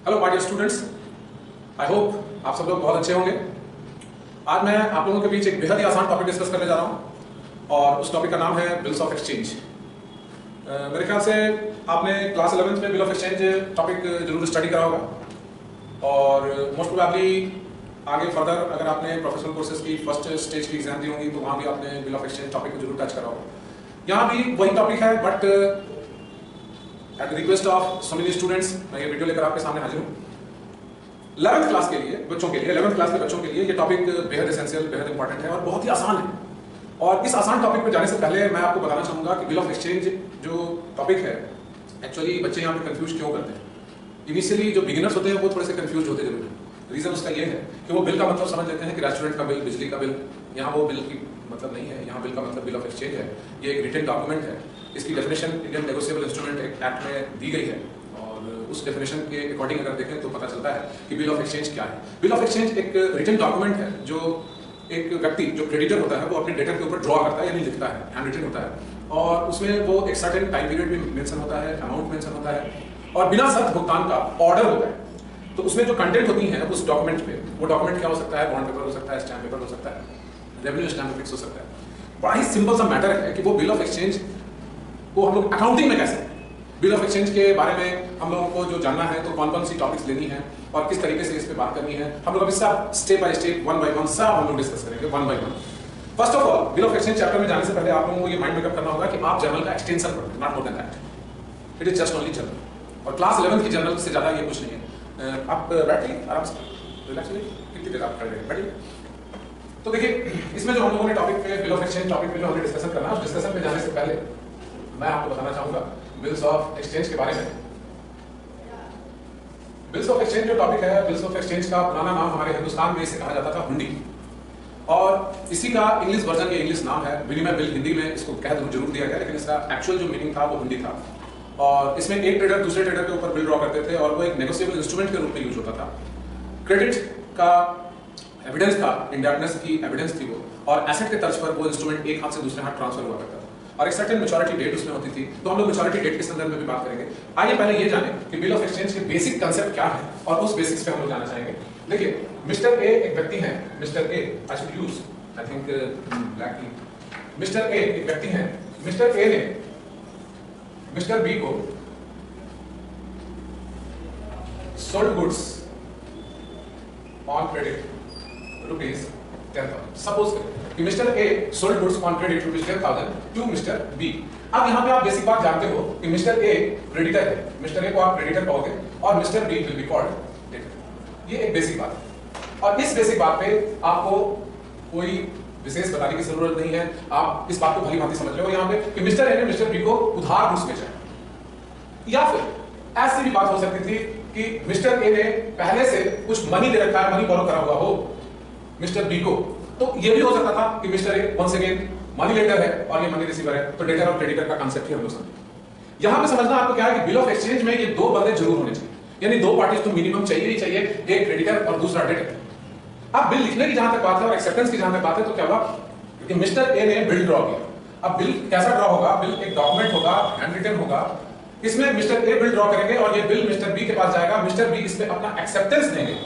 Hello my dear students, I hope आप सब लोग बहुत अच्छे होंगे। आज मैं आप लोगों के बीच एक बेहद ही आसान टॉपिक डिस्कस करने जा रहा हूं और उस टॉपिक का नाम है बिल्स ऑफ एक्सचेंज। मेरे ख्याल से आपने क्लास 11th में बिल ऑफ एक्सचेंज टॉपिक जरूर स्टडी करा होगा और मोस्ट प्रोबेबली आगे फर्दर अगर आपने प्रोफेशनल कोर्सेज की फर्स्ट स्टेज की एग्जाम दी होंगी तो वहाँ भी आपने बिल ऑफ एक्सचेंज टॉपिक को जरूर टच करा होगा। यहाँ भी वही टॉपिक है but at request of so many students मैं ये वीडियो लेकर आपके सामने हाजिर हूँ। 11th क्लास के लिए बच्चों के लिए 11th क्लास के बच्चों के लिए ये टॉपिक बेहद एसेंशियल, बेहद इंपॉर्टेंट है और बहुत ही आसान है। और इस आसान टॉपिक पर जाने से पहले मैं आपको बताना चाहूंगा कि बिल ऑफ एक्सचेंज जो टॉपिक है एक्चुअली बच्चे यहाँ पे कंफ्यूज क्यों करते हैं। इनिशियली जो बिगिनर्स होते हैं वो थोड़े से कंफ्यूज होते जरूर हैं। रीजन उसका ये है कि वो बिल का मतलब समझ लेते हैं कि रेस्टोरेंट का बिल, बिजली का बिल। यहाँ वो बिल की मतलब नहीं है, यहाँ बिल का मतलब बिल ऑफ एक्सचेंज है। ये एक रिटन डॉक्यूमेंट है। इसकी definition Indian negotiable instrument act में दी गई है और उस डेफिनेशन के अकॉर्डिंग अगर देखें तो पता चलता है कि बिल ऑफ एक्सचेंज क्या है। बिल ऑफ एक्सचेंज एक रिटन डॉक्यूमेंट है जो एक व्यक्ति जो क्रेडिटर होता है वो अपने डेटर के ऊपर ड्रॉ करता है यानी लिखता है, हैंड रिटन होता है और उसमें वो एक सर्टेन टाइम पीरियड भी मेंशन होता है, अमाउंट मेंशन होता है और बिना शर्त भुगतान का ऑर्डर होता है। तो उसमें जो कंटेंट होती है उस डॉक्यूमेंट पे, वो डॉक्यूमेंट क्या हो सकता है, बॉन्ड पेपर हो सकता है, स्टैम्प पेपर हो सकता है, रेवेन्यू स्टैम्प फिक्स हो सकता है। बड़ा ही सिंपल सा मैटर है कि वो बिल ऑफ एक्सचेंज को हम लोग अकाउंटिंग में कैसे, बिल ऑफ एक्सचेंज के बारे में हम लोगों को जो जानना है तो कौन कौन सी टॉपिक्स लेनी है और किस तरीके से इस पे बात करनी है, हम लोग अभी सब step by step, one by one सब हम लोग डिस्कस करेंगे one by one. First of all bill of exchange chapter में जाने से पहले आप लोगों को ये माइंड मेकअप करना होगा कि आप जर्नल का एक्सटेंशन पढ़ें, not more than that. It is just only journal और क्लास 11th की जर्नल से ज्यादा ये कुछ नहीं है। आप बैठिए आराम से, रिलैक्स होइए, कितनी देर आप खड़े रहेंगे, बैठिए। तो देखिए इसमें जो हम लोगों ने टॉपिक पे बिल ऑफ एक्सचेंज टॉपिक पे जो हमने डिस्कशन करना है उस डिस्कशन पे जाने से पहले मैं आपको बताना चाहूंगा बिल्स ऑफ एक्सचेंज के बारे में। बिल्स ऑफ एक्सचेंज जो टॉपिक है, बिल्स ऑफ एक्सचेंज का पुराना नाम हमारे हिंदुस्तान में इसे कहा जाता था हुंडी और इसी का इंग्लिश वर्जन के इंग्लिश नाम है विनिमय बिल। हिंदी में इसको कह जरूर दिया गया लेकिन इसका एक्चुअल जो मीनिंग था वो हुंडी था और इसमें एक ट्रेडर दूसरे ट्रेडर के ऊपर बिल ड्रॉ करते थे और वो एक नेगोशिएबल इंस्ट्रूमेंट के रूप में यूज होता था। क्रेडिट का एविडेंस था, इंडेटनेस की एविडेंस थी वो और एसेट के तर्ज पर वो इंस्ट्रूमेंट एक हाथ से दूसरे हाथ ट्रांसफर हुआ करता था और एक सर्टेन मैच्योरिटी डेट उसमें होती थी। तो हम लोग मैच्योरिटी डेट के संदर्भ में भी बात करेंगे। आइए पहले ये जानें कि बिल ऑफ एक्सचेंज के बेसिक कंसेप्ट क्या है और उस बेसिक्स पे हम लोग जाना चाहेंगे। देखिए मिस्टर ए एक व्यक्ति है, mister A I should use I think black की। मिस्टर ए एक व्यक्ति है, मिस्टर ए ने मिस्टर बी को sold goods on credit rupees 10,000। Suppose कि mister A sold goods on credit rupees 10,000 to mister B. अब यहां पे आप बेसिक बात जानते हो कि मिस्टर ए क्रेडिटर है, मिस्टर ए को आप क्रेडिटर कहोगे और mister B will be called debtor. ये एक बेसिक बात है और इस बेसिक बात पे आपको कोई विशेष बताने की जरूरत नहीं है। आप इस बात को भली भांति समझ लो यहाँ पे कि मिस्टर ए ने मिस्टर बी को उधार गुड्स बेचा या फिर ऐसी भी बात हो सकती थी कि मिस्टर ए ने पहले से कुछ मनी दे रखा है, मनी बोरो करा हुआ हो मिस्टर बी को। तो ये भी हो सकता था कि mister A once again money lender है और ये मनी रिसीवर है, तो डेटर और क्रेडिटर का कांसेप्ट ही हम लोग समझे। यहां पे समझना आपको क्या है कि बिल ऑफ एक्सचेंज में ये दो बंदे जरूर होने चाहिए, यानी दो पार्टीज तो मिनिमम चाहिए ही चाहिए, एक क्रेडिटर और दूसरा डेटर। अब बिल लिखने की जहां तक बात है और एक्सेप्टेंस की जहां तक बात है तो क्या हुआ कि मिस्टर ए ने बिल ड्रॉ किया। अब बिल कैसा ड्रॉ होगा, बिल एक डॉक्यूमेंट होगा, हैंड रिटन होगा। इसमें मिस्टर ए बिल ड्रॉ करेंगे और ये बिल मिस्टर बी के पास जाएगा, मिस्टर बी इस पे अपना एक्सेप्टेंस देंगे।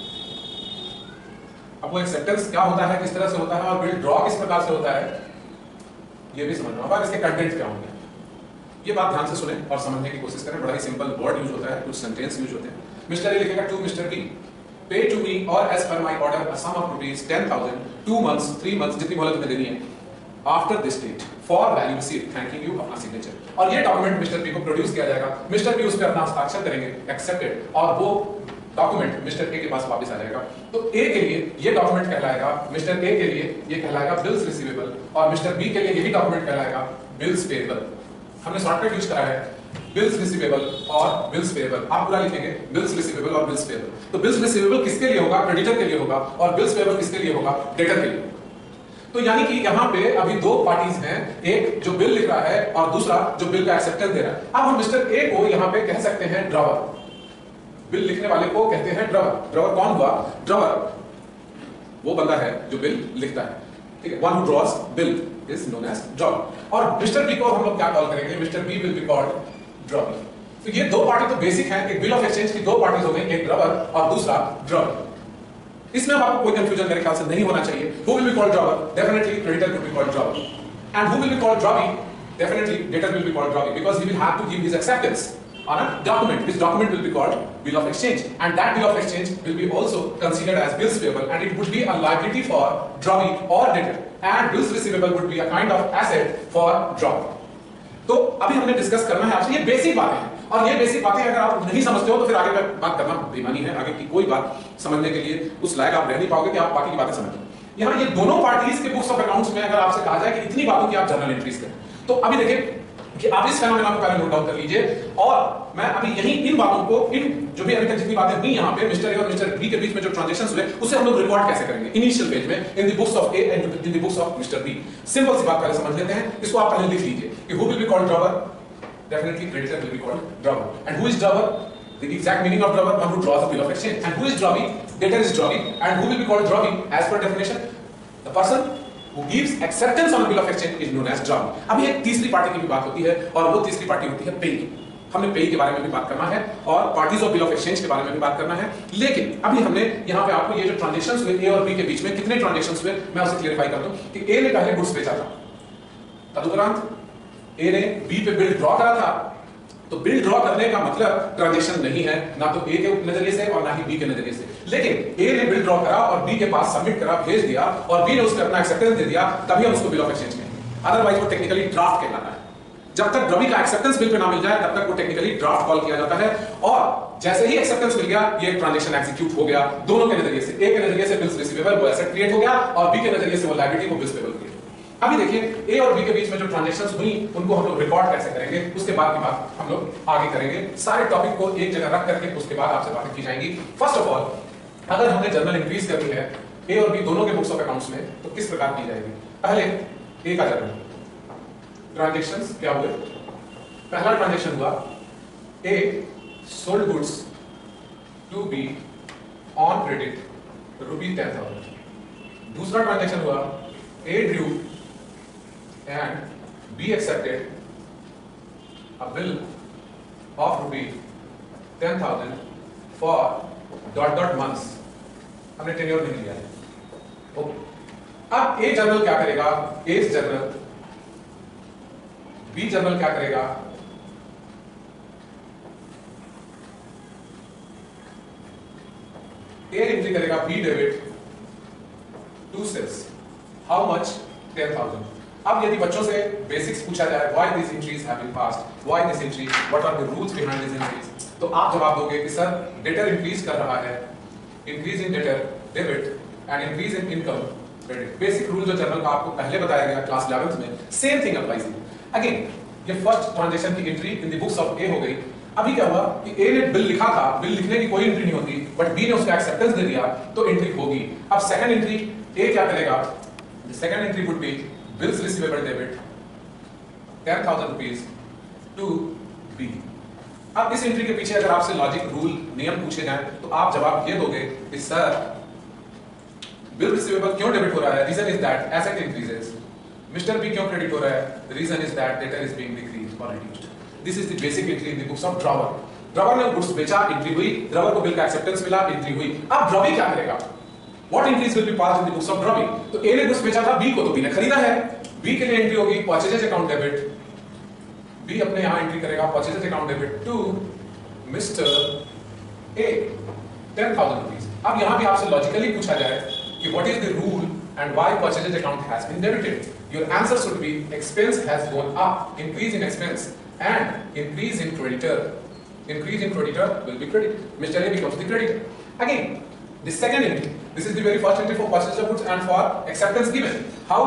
अब वो एक्सेप्टेंस क्या होता है, किस तरह से होता है और बिल ड्रॉ किस प्रकार से होता है ये भी समझना होगा, इसके कंटेंट क्या होंगे। ये बात ध्यान से सुने और समझने की कोशिश करें। बड़ा ही सिंपल वर्ड यूज होता है, कुछ सेंटेंस यूज होते हैं। मिस्टर ए लिखेगा to mister B, pay to me और as per my order a sum of rupees 10,000 2 months 3 months जितनी मोहलत तुम्हें देनी है after this date for value received thanking you, अपना सिग्नेचर। और ये डॉक्यूमेंट मिस्टर बी को प्रोड्यूस किया जाएगा, मिस्टर बी उस पर अपना हस्ताक्षर करेंगे, एक्सेप्टेड, और वो डॉक्यूमेंट मिस्टर ए के पास वापस आ जाएगा। तो ए के लिए ये डॉक्यूमेंट कहलाएगा, मिस्टर ए के लिए ये कहलाएगा बिल्स रिसीवेबल और मिस्टर बी के लिए यही डॉक्यूमेंट कहलाएगा बिल्स पेएबल। हमने शॉर्टकट यूज करा है बिल्स रिसीवेबल और बिल्स पेएबल। आप पूरा लिखेंगे बिल्स रिसीवेबल और बिल्स पेएबल। तो बिल्स रिसीवेबल किसके लिए होगा, क्रेडिटर के लिए होगा और बिल्स पेएबल किसके लिए होगा, डेटर के लिए। तो यानी कि यहाँ पे अभी दो पार्टीज हैं, एक जो बिल लिख रहा है और दूसरा जो बिल का एक्सेप्टेंस दे रहा है। अब हम मिस्टर ए को यहाँ पे कह सकते हैं ड्रॉवर, बिल लिखने वाले को कहते हैं ड्रॉवर। ड्रॉवर कौन हुआ, ड्रॉवर वो बंदा है जो बिल लिखता है, ठीक है। One who draws bill is known as drawer. और मिस्टर बी को हम लोग क्या कॉल करेंगे, mister B will be called drawer. तो ये दो पार्टी तो बेसिक है, एक बिल ऑफ एक्सचेंज की दो पार्टीज हो गई, एक ड्रॉवर और दूसरा ड्रॉवी। इसमें अब आपको कोई कंफ्यूजन मेरे ख्याल से नहीं होना चाहिए। Who will be called drawer? Definitely creditor will be called drawer, and who will be called drawee? Definitely debtor will be called drawee, because he will have to give his acceptance on a document. This document will be called bill of exchange, and that bill of exchange will be also considered as bills payable, and it would be a liability for drawee or debtor, and bills receivable would be a kind of asset for drawee. तो अभी हमने discuss करना है आपसे ये basic बातें हैं, और ये बेसिक बातें अगर आप नहीं समझते हो तो फिर आगे का बात करना बेईमानी है। आगे की कोई बात समझने के लिए उस लायक आप रह नहीं पाओगे कि आप बाकी की बातें समझ लो। यहाँ ये दोनों पार्टीज के बुक्स ऑफ अकाउंट्स में अगर आपसे कहा जाए कि इतनी बातों की आप जर्नल एंट्रीज करें, तो अभी देखिए कि आप इस फेनोमेना को पहले नोट डाउन कर लीजिए, और मैं अभी यही इन बातों को, इन जो भी अभी तक जितनी बातें हुई यहाँ पे मिस्टर ए और मिस्टर बी के बीच में जो ट्रांजैक्शंस हुए उसे हम लोग रिकॉर्ड कैसे करेंगे इनिशियल पेज में in the books of A and in the books of mister B. Simple सी बात पहले समझ लेते हैं, इसको आप पहले लिख लीजिए कि who will be called drawer? Definitely creditor will be called drawer, and who is drawer? The exact meaning of drawer, one who draws a bill of exchange. And who is drawee? Debtor is drawee, and who will be called drawee as per definition? The person who gives acceptance on a bill of exchange is known as drawee. अभी एक तीसरी party की भी बात होती है, और वो तीसरी पार्टी होती है पेई। हमने पेई के बारे में भी बात करना है और parties of bill of exchange के बारे में भी बात करना है, लेकिन अभी हमने यहाँ पे आपको ये जो ट्रांजेक्शंस हुए ए और बी के बीच में कितने ट्रांजेक्शंस हुए मैं उसे क्लियरफाई कर दूं कि ए ने पहले गुड्स बेचा था, तदुपरांत ए ने बी पे बिल ड्रॉ करा था। तो बिल ड्रॉ करने का मतलब ट्रांजैक्शन नहीं है, ना तो ए के नजरिए से और ना ही बी के नजरिए से, लेकिन ए ने बिल ड्रॉ करा और बी के पास सबमिट करा, भेज दिया, और बी ने उसको अपना एक्सेप्टेंस दे दिया, तभी हम उसको बिल ऑफ एक्सचेंज कहेंगे। अदरवाइज वो टेक्निकली ड्राफ्ट कहलाता है। जब तक ड्रॉवी का एक्सेप्टेंस बिल पे ना मिल जाए तब तक वो टेक्निकली ड्राफ्ट कॉल किया जाता है, और जैसे ही एक्सेप्टेंस मिल गया ये ट्रांजैक्शन एग्जीक्यूट हो गया दोनों के नजरिए से। ए के नजरिए से बिल्स रिसीवेबल वो एसेट क्रिएट हो गया, और बी के नजरिए से वो लायबिलिटी वो बिल्स पेबल क्रिएट। अभी देखिए ए और बी के बीच में जो ट्रांजैक्शंस हुई उनको हम लोग रिकॉर्ड कैसे करेंगे, उसके बाद की बात हम लोग आगे करेंगे। सारे टॉपिक को एक जगह रख करके उसके बाद आपसे बातें की जाएंगी। फर्स्ट ऑफ ऑल, अगर हमने जर्नल एंट्रीज करनी है ए और बी दोनों के बुक्स ऑफ अकाउंट्स में, तो किस प्रकार की जाएगी? पहले ए का जर्नल ट्रांजैक्शंस क्या हुए। पहला ट्रांजैक्शन हुआ A sold goods to B on credit ₹10,000। दूसरा ट्रांजैक्शन हुआ A drew and B accepted a bill of ₹10,000 for ... months। हमने टेन्योर नहीं लिया है। ओके, अब A जर्नल क्या करेगा? A जर्नल, B जर्नल क्या करेगा? A एंट्री करेगा B debit to sales How much? 10,000। अब यदि बच्चों से बेसिक्स पूछा जाए, why these entries have been passed, why this entry, what are the rules behind these entries, तो आप जवाब दोगे कि सर डेटर इंक्रीज कर रहा है, increase in debtor debit and increase in income credit. Basic rule जो जर्नल का आपको पहले बताया गया क्लास 11th में, सेम थिंग अप्लाइज। अगेन ये फर्स्ट ट्रांजैक्शन की entry in the books of A हो गई। अभी क्या हुआ कि ए ने बिल लिखा था, बिल लिखने की कोई एंट्री नहीं होती, बट बी ने उसका एक्सेप्टेंस दे दिया तो एंट्री होगी। अब सेकंड एंट्री ए क्या करेगा? The second entry would be bills receivable debit ₹10,000 to B। अब इस एंट्री के पीछे अगर आपसे लॉजिक रूल नियम पूछे जाएं तो आप जवाब ये दोगे कि सर बिल रिसीवेबल क्यों डेबिट हो रहा है? Reason is that asset increases. Mister B क्यों क्रेडिट हो रहा है? Reason is that debtor is being decreased और reduced. This is the basic entry in the books of drawer. Drawer ने गुड्स बेचा, एंट्री हुई, ड्रॉवर को बिल का एक्सेप्टेंस मिला, एंट्री हुई। अब ड्रॉवी क्या करेगा? What entries will be passed in the books of drawee? तो A ने गुड्स बेचा था, B को तो B ने खरीदा है, B के लिए एंट्री होगी परचेजेज अकाउंट डेबिट। B अपने यहाँ एंट्री करेगा purchases account debit to mister A ₹10,000। अब यहाँ भी आपसे लॉजिकली पूछा जाए कि what is the rule and why purchases account has been debited? Your answer should be expense has gone up, increase in expense and increase in creditor. Increase in creditor will be credit. Mr. A becomes the creditor. Again, the second entry, this is the very first entry for purchase of goods and for acceptance given. How?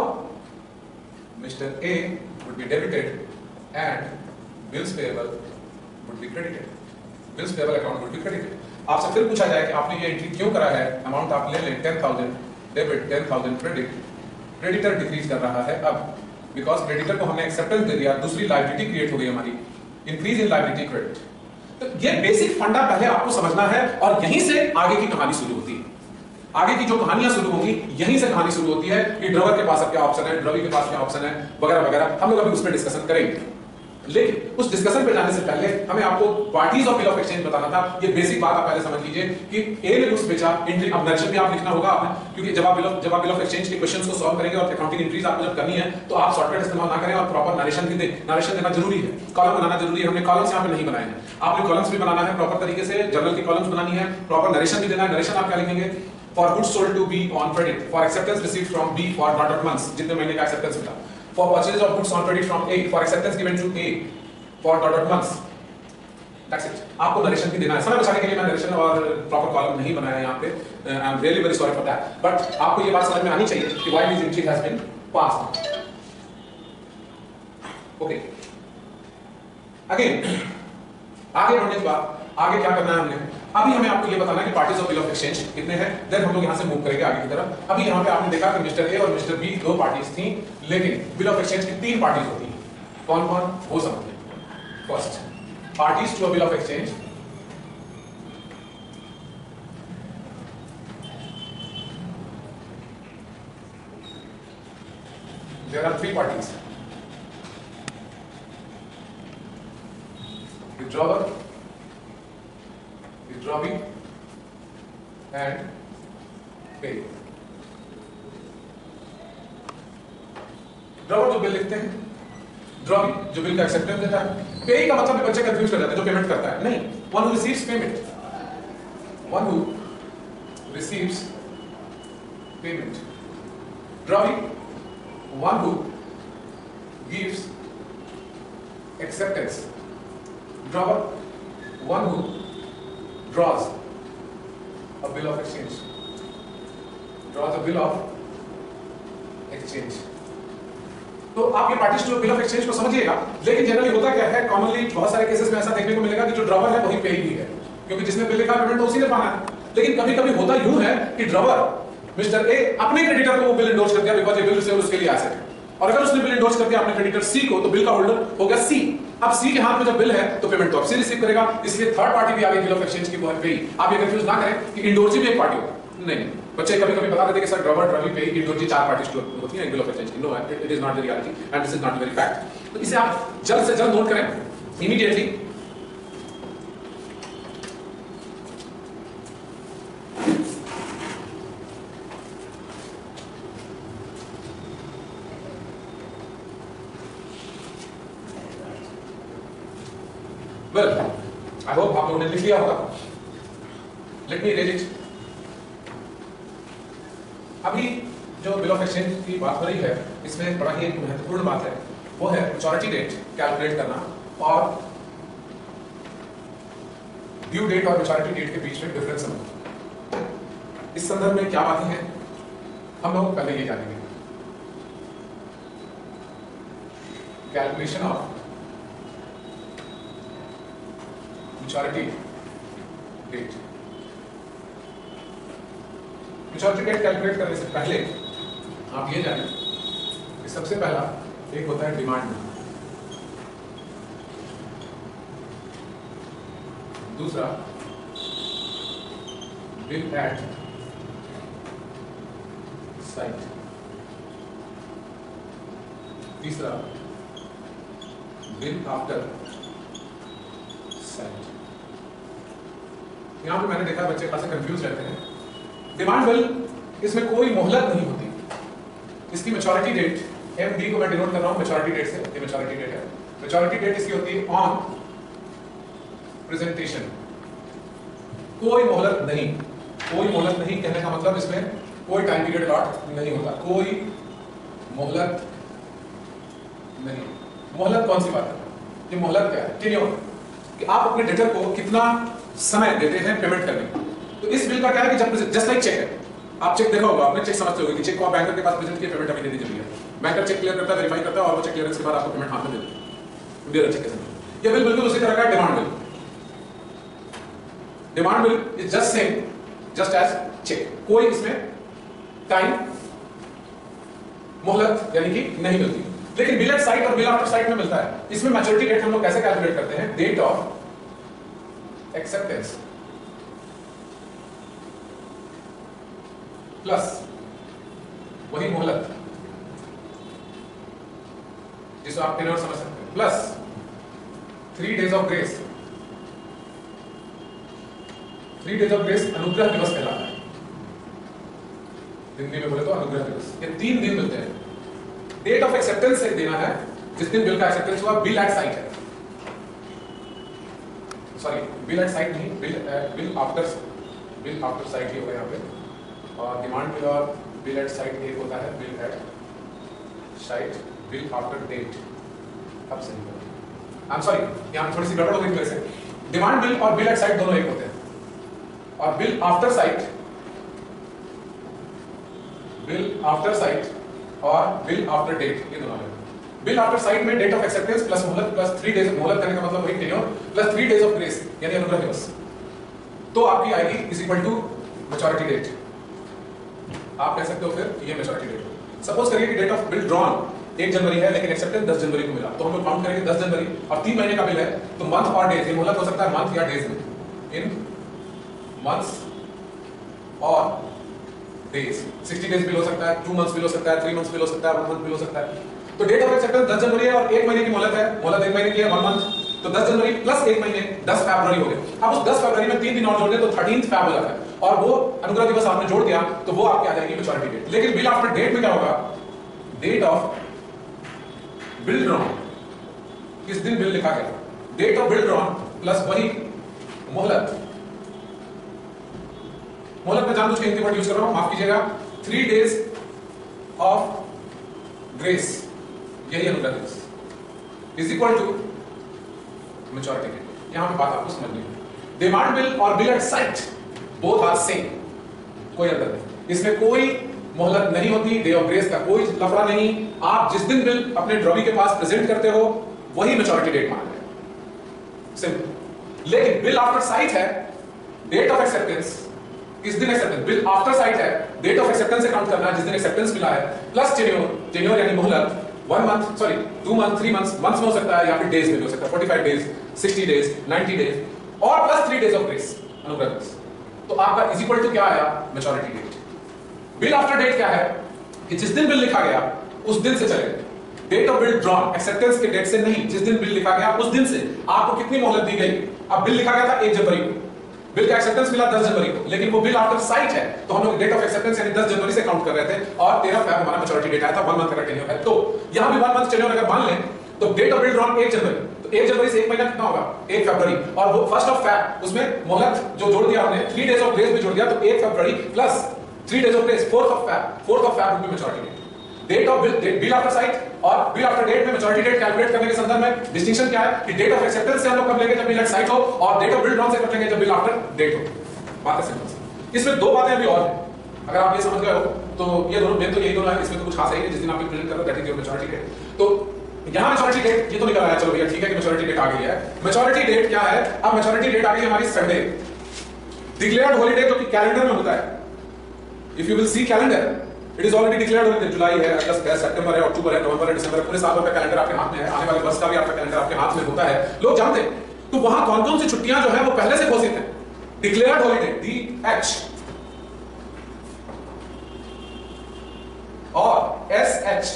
Mr. A would be debited and bills payable would be credited. Bills payable account would be credited. आपसे फिर पूछा जाए कि आपने ये entry क्यों करा है? अमाउंट आप ले लें 10,000 डेबिट 10,000 क्रेडिट। क्रेडिटर डिक्रीज कर रहा है अब, बिकॉज क्रेडिटर को हमने एक्सेप्टेंस दे दिया, दूसरी लायबिलिटी क्रिएट हो गई हमारी, इंक्रीज इन लायबिलिटी क्रेडिट। तो ये बेसिक फंडा पहले आपको समझना है, और यहीं से आगे की कहानी शुरू होती है। आगे की जो कहानियां शुरू होंगी यहीं से कहानी शुरू होती है कि ड्रॉवर के पास अब क्या ऑप्शन है, ड्रॉवी के पास क्या ऑप्शन है, वगैरह वगैरह। हम लोग अभी उसमें डिस्कशन करेंगे। लेकिन उस डिस्कशन पे जाने से पहले हमें आपको parties of bill of exchange बताना था। ये बेसिक बात आप पहले समझ लीजिए कि ए ने गुड्स बेचा, एंट्री अब नरेशन भी आप लिखना होगा आपने, क्योंकि जब आप बिल ऑफ एक्सचेंज के क्वेश्चंस को सॉल्व करेंगे और अकाउंटिंग एंट्रीज आपको जब करनी है तो आप शॉर्टकट इस्तेमाल ना करें और प्रॉपर नरेशन भी दें। नरेशन देना जरूरी है, कॉलम बनाना जरूरी है। हमने कॉलम्स यहाँ पे नहीं बनाए हैं, आपने कॉलम्स भी बनाना है प्रॉपर तरीके से, जर्नल की कॉलम्स बनानी है, प्रॉपर नरेशन भी देना है। नरेशन आप क्या लिखेंगे? For goods sold to B on credit, for acceptance received from B for dot months, जितने महीने का acceptance मिला, for purchase of goods on credit from A, for acceptance given to A for dot months, that's it. आपको narration भी देना है। समय बचाने के लिए मैं नरेशन और प्रॉपर कॉलम नहीं बनाया यहाँ पे, I am really very sorry for that, but आपको ये बात समझ में आनी चाहिए कि why this entry has been passed. Okay. Again, आगे बढ़ने के बाद आगे क्या करना है हमने? अभी हमें आपको ये बताना है कि parties of bill of exchange कितने हैं, देन हम लोग यहां से मूव करेंगे आगे की तरफ। अभी यहां पे आपने देखा कि मिस्टर ए और मिस्टर बी दो पार्टीज थी, लेकिन बिल ऑफ एक्सचेंज की तीन पार्टीज होती हैं। कौन कौन वो समझिए। First, parties to a bill of exchange, there are three parties, withdrawer, drawee and payee। Drawer जो बिल लिखते हैं, ड्रॉवी जो बिल का एक्सेप्टेंस देता है, पेई का मतलब बच्चे कंफ्यूज कर जाते हैं जो पेमेंट करता है। नहीं, one who receives payment, one who receives payment. Drawee one who gives acceptance. Drawer one who draws a bill of exchange, draws a bill of exchange। तो आप ये parties to bill of exchange को समझिएगा, लेकिन generally होता क्या है, commonly बहुत सारे केसेस में ऐसा देखने को मिलेगा कि जो ड्रॉवर है वही पेई भी है, क्योंकि जिसने बिल लिखा पेमेंट तो उसी ने पाना है। लेकिन कभी कभी होता यूं है कि ड्रॉवर मिस्टर ए अपने क्रेडिटर को वो बिल इंडोर्स कर दिया बिकॉज़ ये बिल से उसके लिए एसेट है, और अगर उसने बिल इंडोर्स कर दिया अपने क्रेडिटर सी को तो बिल का होल्डर हो गया सी। अब सी के हाथ में जब बिल है तो पेमेंट तो अब सी रिसीव करेगा, इसलिए थर्ड पार्टी भी आगे बिल ऑफ एक्सचेंज की वो है पेई। आप ये कंफ्यूज ना करें कि इंडोर्सी भी एक पार्टी होगा, नहीं। बच्चे कभी कभी बता देते कि sir drawer, drawee, payee, endorsee चार पार्टीज होती हैं बिल ऑफ एक्सचेंज की। No, it is not the reality and this is not very fact. तो इसे आप जल्द से जल्द नोट करें इमीडिएटली। वेल, आई होप आप लोगों ने लिख लिया होगा। Let me read it. अभी जो बिल ऑफ एक्सचेंज की बात हो रही है, इसमें बड़ा ही एक महत्वपूर्ण बात है, वो है मैच्योरिटी डेट कैलकुलेट करना और ड्यू डेट और मैच्योरिटी डेट के बीच में डिफरेंस समझना। इस संदर्भ में क्या बातें हैं हम लोग पहले ये जानेंगे। Calculation of maturity date. Maturity date calculate करने से पहले आप ये जानें कि सबसे पहला एक होता है डिमांड, दूसरा बिल एट साइट, तीसरा बिल आफ्टर साइट। यहां पे मैंने देखा बच्चे खासे कंफ्यूज रहते हैं। डिमांड बिल, इसमें कोई मोहलत नहीं होती। इसकी मैच्योरिटी डेट, एम डी को मैं डिनोट कर रहा हूं मैच्योरिटी डेट से, ये मैच्योरिटी डेट है। मैच्योरिटी डेट इसकी होती है ऑन प्रेजेंटेशन। कोई मोहलत नहीं, कोई मोहलत नहीं कहने का मतलब इसमें कोई टाइम पीरियड अलॉट नहीं होता, कोई मोहलत नहीं। मोहलत कौन सी बात है? ये मोहलत क्या है? टेन्योर, कि आप अपने डेटर को कितना समय देते हैं पेमेंट करने को। तो इस बिल का क्या है कि जब जस्ट लाइक चेक है, आप चेक देखा होगा, आपने चेक समझते होंगे कि चेक को आप बैंकर के पास प्रेजेंट किया, पेमेंट अभी देनी जरूरी है। बैंकर चेक क्लियर करता है, वेरीफाई करता है और वो चेक क्लियरेंस के बाद आपको पेमेंट हाथ में दे देता है चेक के समय। ये बिल बिल्कुल उसी तरह का demand bill. Demand bill is just same just as cheque, कोई इसमें टाइम मोहलत यानी कि नहीं मिलती। लेकिन बिल एट साइट और बिल आफ्टर साइट में मिलता है। इसमें मैच्योरिटी डेट हम लोग कैसे कैलकुलेट करते हैं? डेट ऑफ एक्सेप्टेंस प्लस वही मोहलत जिसको आप टेन्योर समझ सकते हैं, plus 3 days of grace, 3 days of grace अनुग्रह दिवस कहलाता है। हिंदी में बोले तो अनुग्रह दिवस। ये 3 दिन मिलते हैं। डेट ऑफ एक्सेप्टेंस से देना है जिस दिन बिल का एक्सेप्टेंस हुआ। बिल एट साइट है, सॉरी बिल एट साइट नहीं, बिल आफ्टर साइट ही होगा यहाँ पे। और डिमांड बिल और बिल एट साइट एक होता है, bill at sight, bill after date. अब सही होगा, आई एम सॉरी यहाँ थोड़ी सी गड़बड़ हो गई मेरे से। डिमांड बिल और बिल एट साइट दोनों एक होते हैं, और बिल आफ्टर साइट और बिल आफ्टर डेट ये दोनों है। बिल आफ्टर साइट में डेट ऑफ एक्सेप्टेंस प्लस मोहलत प्लस 3 डेज, मोहलत करने का मतलब वही tenure, plus 3 days of grace यानी अनुग्रह दिवस, तो आपकी आएगी is equal to maturity date. आप कह सकते हो फिर ये मैच्योरिटी डेट। सपोज करिए कि डेट ऑफ बिल ड्रॉन 1 जनवरी है लेकिन एक्सेप्टेंस 10 जनवरी को मिला, तो हम लोग काउंट करेंगे 10 जनवरी और 3 महीने का बिल है, तो मंथ और डेज, ये मोहलत हो सकता है मंथ या डेज में, इन मंथ्स और डेज। 60 डेज बिल हो सकता है, 2 मंथ्स बिल हो सकता है, 3 मंथ्स बिल हो सकता है, 1 मंथ बिल हो सकता है। तो डेट ऑफ एक्सेप्टेंस 10 जनवरी है और 1 महीने की मोहलत है, मोहलत 1 महीने की है, 1 मंथ, तो 10 जनवरी प्लस 1 महीने 10 फरवरी हो गए। अब उस 10 फरवरी में 3 दिन और जोड़ दें तो 13th फैब हो जाता है, और वो अनुग्रह दिवस आपने जोड़ दिया तो वो आपकी आ जाएगी मैच्योरिटी डेट। लेकिन बिल आफ्टर डेट में क्या होगा? डेट ऑफ बिल ड्रॉन, किस दिन बिल लिखा गया, date of bill drawn plus वही मोहलत। मोहलत में जानबूझ के हिंदी वर्ड यूज कर रहा हूं, माफ कीजिएगा। 3 डेज ऑफ ग्रेस, यही अनुग्रह दिवस, is equal to maturity date. यहां पे बात आपको समझनी है। डिमांड बिल और bill at sight both are same, कोई अंतर नहीं, इसमें कोई मोहलत नहीं होती, डे ऑफ ग्रेस का कोई लफड़ा नहीं। आप जिस दिन बिल अपने ड्रॉवी के पास प्रेजेंट करते हो वही मैच्योरिटी डेट मान रहे हैं, सिंपल। लेकिन बिल आफ्टर साइट है, डेट ऑफ एक्सेप्टेंस किस दिन एक्सेप्टेंस, बिल आफ्टर साइट है, डेट ऑफ एक्सेप्टेंस से काउंट करना है जिस दिन एक्सेप्टेंस मिला है, प्लस टेन्योर, टेन्योर यानी मोहलत 1 month, sorry 2 month, 3 months, months में हो सकता है या फिर डेज में हो सकता है, 45 डेज, 60 डेज, 90 डेज और प्लस 3 डेज ऑफ ग्रेस, अनुग्रह दिवस। तो आपका इज इक्वल टू क्या आया? Maturity date. Bill after date क्या है कि जिस दिन बिल लिखा गया उस दिन से चलेगा। Date of bill drawn acceptance के डेट से नहीं, जिस दिन बिल लिखा गया उस दिन से आपको कितनी मोहलत दी गई। अब बिल लिखा गया था 1 जनवरी को, बिल का एक्सेप्टेंस मिला 10 जनवरी को, लेकिन वो बिल आफ्टर साइट है तो हम लोग डेट ऑफ एक्सेप्टेंस यानी 10 जनवरी से काउंट कर रहे थे, और 13 फरवरी हमारा मैच्योरिटी डेट आया था, 1 मंथ का टेन्योर है। तो यहां भी 1 मंथ टेन्योर अगर मान लें तो डेट ऑफ बिल ड्रॉन 1 जनवरी, तो 1 जनवरी से 1 महीना कितना होगा? 1 फरवरी, और वो फर्स्ट ऑफ फैब उसमें मोहलत जो जोड़ दिया हमने, 3 डेज ऑफ ग्रेस भी जोड़ दिया, तो 1 फरवरी plus 3 days of grace, 4th of Feb would be maturity date. Date of bill after sight और बिल आफ्टर डेट में मैच्योरिटी डेट कैलकुलेट करने के संदर्भ में डिस्टिंक्शन क्या है कि डेट ऑफ एक्सेप्टेंस से हम लोग कब लेंगे जब बिल एट साइट हो, और डेट ऑफ बिल ड्रॉन से कब लेंगे जब बिल आफ्टर डेट हो। बात है सिंपल। इसमें 2 बातें अभी और हैं, अगर आप ये समझ गए हो तो ये दोनों मेन तो यही दोनों है, इसमें तो कुछ खास है नहीं, जिस दिन आप बिल प्रेजेंट करो that is your maturity date. तो यहां मैच्योरिटी डेट ये तो निकल आया, चलो भैया ठीक है कि मैच्योरिटी डेट आ गई है। मैच्योरिटी डेट क्या है? अब मैच्योरिटी डेट आ गई हमारी संडे, डिक्लेयर्ड हॉलीडे जो कि कैलेंडर में होता है। If you will see calendar, it is already declared holiday, जुलाई है, अगस्त है, सितंबर है, अक्टूबर है, नवंबर है, दिसंबर है, पूरे साल भर का कैलेंडर आपके हाथ में है, आने वाले वर्ष का भी आपका कैलेंडर आपके हाथ में होता है, लोग जानते हैं। तो वहां कौन कौन सी छुट्टियां जो है वो पहले से घोषित है। डिक्लेयर्ड हॉलीडे DH और SH,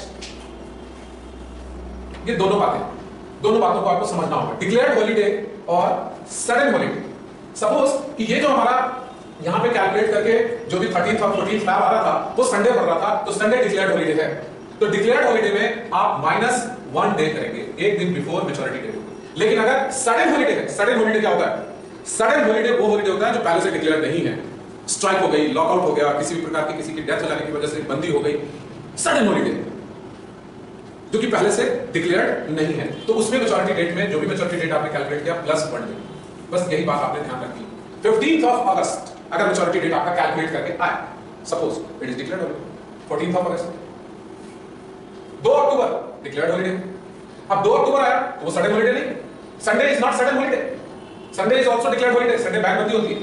ये दोनों बातों को आपको समझना होगा। डिक्लेयर्ड हॉलीडे और सडन हॉलीडे। सपोज कि ये जो हमारा यहां पे कैलकुलेट करके जो भी 13th और 14th फैब आ रहा था वो संडे पड़ रहा था, तो संडे डिक्लेयर्ड हॉलीडे है। तो डिक्लेयर्ड हॉलीडे में आप -1 डे करेंगे, 1 दिन बिफोर मैच्योरिटी डेट। लेकिन अगर सडन हॉलीडे है, सडन हॉलीडे क्या होता है? सडन हॉलीडे वो हॉलीडे होता है जो पहले से डिक्लेयर नहीं है, स्ट्राइक हो गई, लॉकआउट हो गया, किसी भी प्रकार की किसी की डेथ हो जाने की वजह से बंदी हो गई, सडन हॉलीडे जो कि पहले से डिक्लेयर्ड नहीं है, तो उसमें मैच्योरिटी डेट में जो भी मैच्योरिटी डेट आपने कैलकुलेट किया +1 डे। बस यही बात आपने ध्यान रखनी। 15th ऑफ अगस्त अगर मैच्योरिटी डेट आपका कैलकुलेट करके आए, suppose it is declared holiday 14th of August. 2 October declared holiday. अब 2 अक्टूबर आया तो वो सडन हॉलीडे नहीं, Sunday is not sudden holiday, Sunday is also declared holiday, Sunday bank बंदी होती है,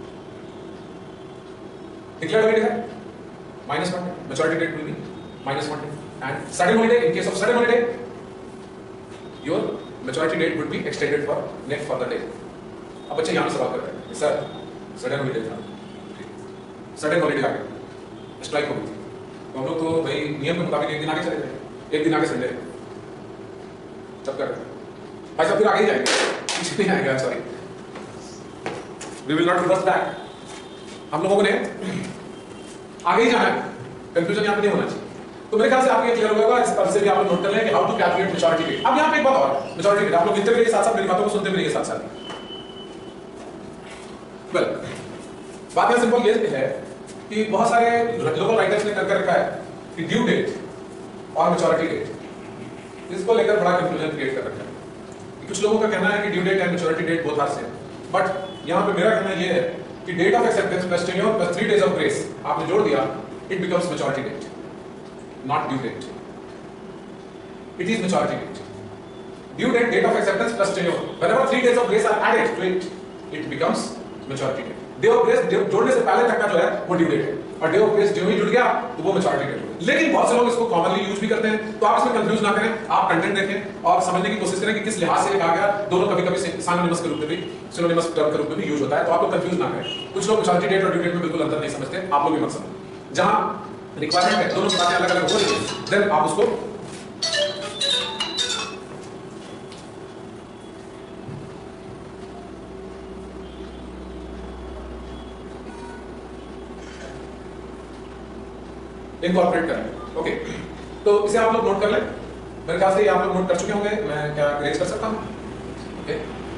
डिक्लेयर्ड हॉलीडे है, -1 day, maturity date will be -1 day. And sudden holiday, in case of sudden holiday your maturity date would be extended for next further day. अब बच्चे यहां पे सवाल कर रहे हैं सर सडन हॉलीडे था, सडन हॉलीडे आ गया, स्ट्राइक हो गई थी, तो हम लोग तो भाई नियम के मुताबिक 1 दिन आगे चले गए, 1 दिन आगे संडे जब कर भाई साहब फिर आगे ही जाएंगे, पीछे नहीं आएगा, sorry, we will not reverse back. हम लोगों ने आगे ही जाना है, कंफ्यूजन यहाँ पे नहीं होना चाहिए। तो मेरे ख्याल से आपको ये क्लियर होगा, इस तरह से भी आप लोग नोट कर लें कि how to calculate maturity date. अब यहाँ पे एक बात और, मैच्योरिटी डेट आप लोग लिखते रहिए साथ साथ, मेरी बातों को सुनते भी रहिए साथ साथ। वेल, बात यहाँ सिंपल ये है कि बहुत सारे लोकल राइटर्स ने करके रखा है कि ड्यू डेट और मैच्योरिटी डेट, इसको लेकर बड़ा कंफ्यूजन क्रिएट कर रखा है। कुछ लोगों का कहना है कि due date and maturity date both are same, but यहाँ पे मेरा कहना ये है कि date of acceptance plus tenure plus 3 days of grace आपने जोड़ दिया, it becomes maturity date, not due date. It is maturity date. Due date, date of acceptance plus tenure. Whenever 3 days of grace are added to it, it becomes maturity date. Day of grace जोड़ने से पहले तक का जो है वो due date है, और day of grace जो ही जुड़ गया तो वो maturity date है। लेकिन बहुत से लोग इसको कॉमनली यूज भी करते हैं, तो आप इसमें कंफ्यूज ना करें, आप कंटेंट देखें और समझने की कोशिश करें कि किस लिहाज से कहा गया। दोनों कभी-कभी सिनोनिमस के रूप में भी, सिनोनिमस टर्म के रूप में भी यूज होता है, तो आप लोग कंफ्यूज ना करें। कुछ लोग मैच्योरिटी डेट और ड्यू डेट में बिल्कुल अंतर नहीं समझते, आप लोग भी मत समझो। जहां रिक्वायरमेंट है दोनों की बातें अलग अलग हो रही है, देन आप उसको इनकॉर्पोरेट करें। ओके, तो इसे आप लोग नोट कर लें, मेरे ख्याल से ये आप लोग नोट कर चुके होंगे। मैं क्या रेज कर सकता हूं? ओके,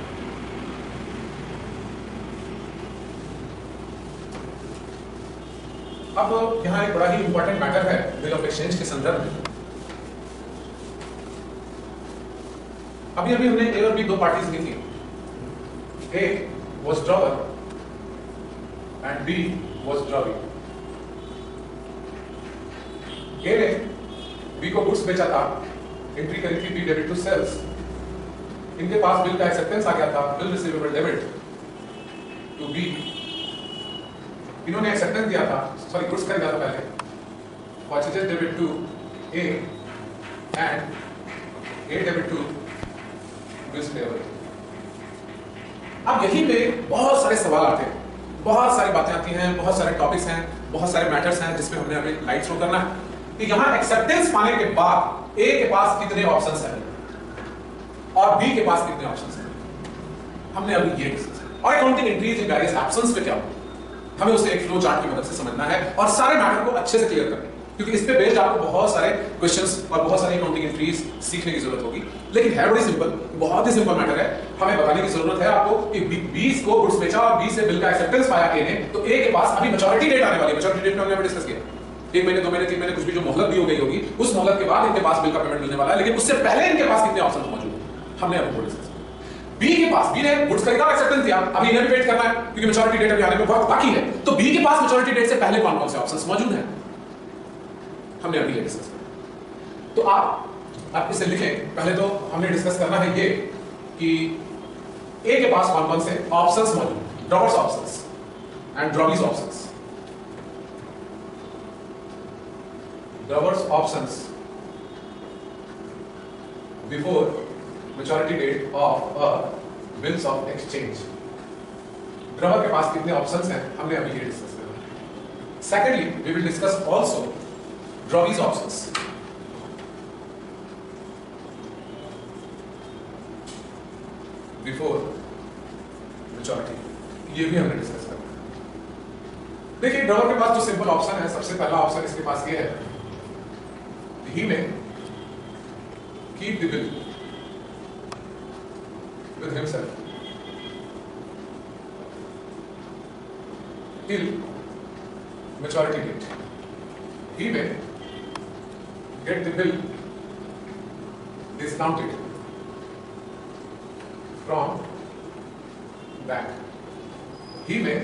अब यहाँ एक बड़ा ही इंपॉर्टेंट मैटर है बिल ऑफ एक्सचेंज के संदर्भ में। अभी हमने ए और बी दो पार्टीज लिखी, A was drawer and B was drawee. A ने बी को गुड्स बेचा था, एंट्री करी थी बी डेबिट टू सेल्स, इनके पास बिल का एक्सेप्टेंस आ गया था, bill receivable debit to B. इन्होंने एक्सेप्टेंस दिया था, सॉरी गुड्स खरीदा था पहले, purchases debit to A and A debit to bills payable. अब यहीं पे बहुत सारे सवाल आते हैं, बहुत सारी बातें आती हैं, बहुत सारे टॉपिक्स हैं, बहुत सारे मैटर्स हैं जिसमें हमने अभी लाइट थ्रो करना है कि यहाँ एक्सेप्टेंस पाने के बाद ए के पास कितने ऑप्शंस हैं और बी के पास कितने ऑप्शंस हैं, हमने अभी ये डिस्कस किया। और accounting entries in various absence पे क्या होता है, हमें उसे एक फ्लो चार्ट की मदद से समझना है और सारे मैटर को अच्छे से क्लियर करना है, क्योंकि इस पे बेस्ड आपको बहुत सारे क्वेश्चंस और बहुत सारी अकाउंटिंग एंट्रीज सीखने की जरूरत होगी। लेकिन है बड़ी सिंपल, बहुत ही सिंपल मैटर है। हमें बताने की जरूरत है आपको कि बी को गुड्स बेचा और बी से बिल का एक्सेप्टेंस पाया ए ने, तो ए के पास अभी मैच्योरिटी डेट आने वाली है। मैच्योरिटी डेट हमने डिस्कस किया, 1 महीने 2 महीने 3 महीने कुछ भी जो मोहलत दी हो गई होगी, उस मोहलत के बाद इनके पास बिल का पेमेंट मिलने वाला है। लेकिन उससे पहले इनके पास कितने ऑप्शन मौजूद है, हमने अभी डिस्कस किया। बी के पास, बी ने गुड्स खरीदा, एक्सेप्टेंस दिया, अभी इन्हें भी वेट करना है क्योंकि मैच्योरिटी डेट अभी आने में वक्त बाकी है। तो बी के पास मैच्योरिटी डेट से पहले कौन कौन से ऑप्शंस मौजूद हैं, हमने अभी डिस्कस किया। तो आप इसे लिखें। पहले तो हमने डिस्कस करना है ये कि ए के पास कौन कौन से ऑप्शंस मौजूद, drawer's options and drawee's options. Drawer's options before maturity date of bills of exchange. Drawer के पास कितने ऑप्शंस हैं, हमने अभी ये डिस्कस किया। Secondly we will discuss also drawee's options. Before maturity, ये भी हमने डिस्कस करना। देखिए ड्रॉवर के पास जो सिंपल ऑप्शन है, सबसे पहला ऑप्शन इसके पास ये है, he may keep the bill with himself till maturity date. He may get the bill discounted from bank. He may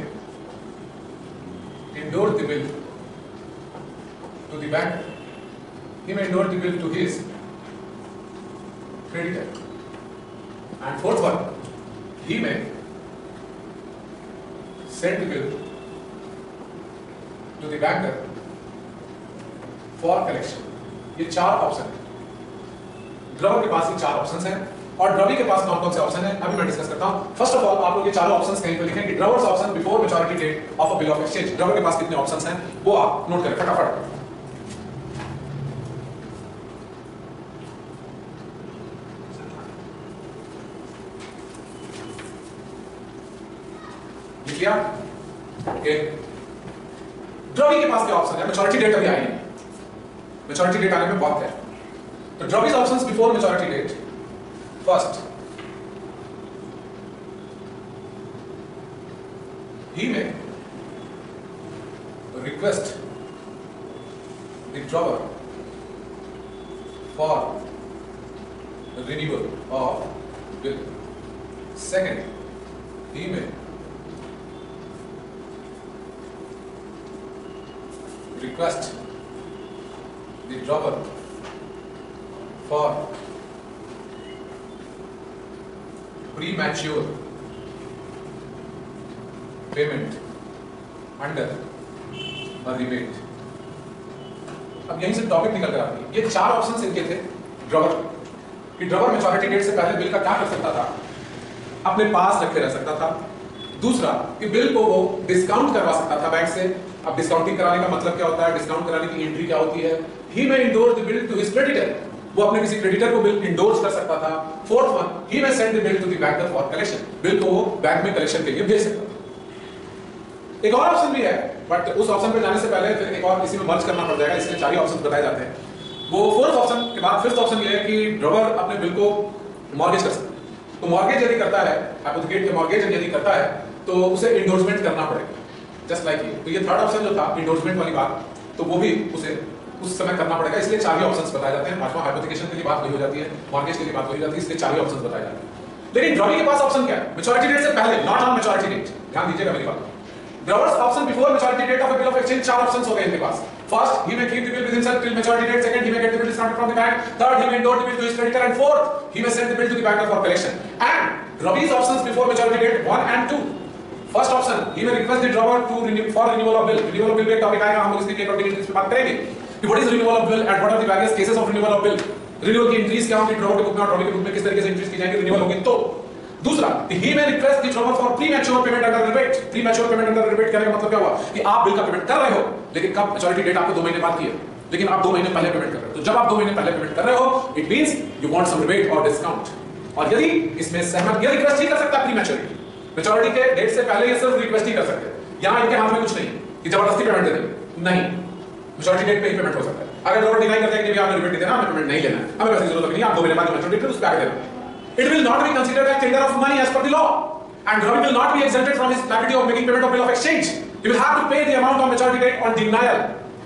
endorse the bill to the bank. He may endorse the bill to his creditor. And fourth one, he may send the bill to the banker for collection. ये 4 option है। Drawer के पास ये 4 options हैं और drawee के पास कौन कौन से ऑप्शन हैं अभी मैं डिस्कस करता हूं। फर्स्ट ऑफ ऑल आप लोग ये चारों ऑप्शंस कहीं पे लिखें कि drawer's option before maturity date of a bill of exchange. Drawer के पास कितने ऑप्शंस हैं वो आप नोट करें फटाफट। किया? ओके, ड्रॉवी के पास क्या ऑप्शन है? मैच्योरिटी डेट अभी आई नहीं, मैच्योरिटी डेट आने में बहुत है। तो drawee's options before maturity date, first he may request the drawer for renewal of bill. Second, he may request the drawer for premature payment under और रिबेट। अब यहीं से टॉपिक निकल कर आती है। ये चार ऑप्शंस इनके थे ड्रॉवर कि ड्रॉवर मैच्योरिटी डेट से पहले बिल का क्या कर सकता था? अपने पास रखे रह सकता था। दूसरा कि बिल को वो डिस्काउंट करवा सकता था बैंक से। अब डिस्काउंटिंग कराने का मतलब क्या होता है? डिस्काउंट कराने की एंट्री क्या होती है? He may endorse the bill to his creditor, वो अपने किसी क्रेडिटर को बिल इंडोर्स कर सकता था। Fourth one, he may send the bill to the banker for collection, bill को वो बैंक में कलेक्शन के लिए भेज सकता था। एक और ऑप्शन भी है, बट उस ऑप्शन पे जाने से पहले फिर एक और इसी में मर्ज करना पड़ जाएगा, इसलिए चार ही ऑप्शन बताए जाते हैं। वो फोर्थ ऑप्शन के बाद फिफ्थ ऑप्शन ये है कि ड्रॉवर अपने बिल को मॉर्गेज कर सकता है। तो मॉर्गेज यदि करता है, हाइपोथेकेट के मॉर्गेज यदि करता है तो उसे इंडोर्समेंट करना पड़ेगा, जस्ट लाइक ये। तो ये थर्ड ऑप्शन जो था इंडोर्समेंट वाली बात, तो वो भी उसे उस समय करना पड़ेगा, इसलिए चार ही ऑप्शंस बताए जाते हैं। पांचवा हाइपोथेकेशन के लिए बात वही हो जाती है, मॉर्गेज के लिए बात वही हो जाती है, इसलिए चार ही ऑप्शंस बताए जाते हैं। लेकिन ड्रॉवी के पास ऑप्शन क्या है? मैच्योरिटी डेट से पहले, नॉट ऑन मैच्योरिटी डेट। ध्यान दीजिएगा मेरी बात। Drawer's option before maturity date of a bill of exchange, चार ऑप्शंस हो गए इनके पास। First, he may keep the bill with himself till maturity date. Second, he may get the bill discounted from the bank. Third, he may endorse the bill to his creditor. And fourth, he may send the bill to the banker for collection. And Drawee's options before maturity date 1 and 2. First option, he may request the drawer to for renewal of bill. Renewal of bill पे topic आएगा, हम लोग इसके according इस पे बात करेंगे कि what is renewal of bill and what are the various cases of renewal of bill. Renewal की एंट्रीज क्या होंगी ड्रॉवर के बुक में और ड्रॉवर के बुक में किस तरीके से एंट्रीज की जाएंगी रिन्यूअल होगी। तो दूसरा, he may request the drawer for premature payment under rebate. Premature payment under rebate कहने का मतलब क्या हुआ कि आप बिल का पेमेंट कर रहे हो, लेकिन कब? मैच्योरिटी डेट आपको 2 महीने बाद की है, लेकिन आप 2 महीने पहले पेमेंट कर रहे हो। तो जब आप 2 महीने पहले पेमेंट कर रहे हो, it means you want some rebate और डिस्काउंट। और यदि इसमें सहमत, ये रिक्वेस्ट ही कर सकता है प्रीमैच्योरिटी, मैच्योरिटी के डेट से पहले ये सिर्फ रिक्वेस्ट ही कर सकते हैं। यहां इनके हाथ में कुछ नहीं कि जबरदस्ती पेमेंट दे देंगे, नहीं, मैच्योरिटी डेट पे ही पेमेंट हो सकता है। अगर ड्रॉवर डिनाई करता है कि आपने रिबेट देना, हमें पेमेंट नहीं लेना है, हमें पैसे की जरूरत नहीं, आप 2 महीने बाद मैच्योरिटी डेट उस पे आके देना। It will not be considered as tender of money as per the law, and Drawer will not be exempted from his liability of making payment of bill of exchange. He will have to pay the amount on maturity date on denial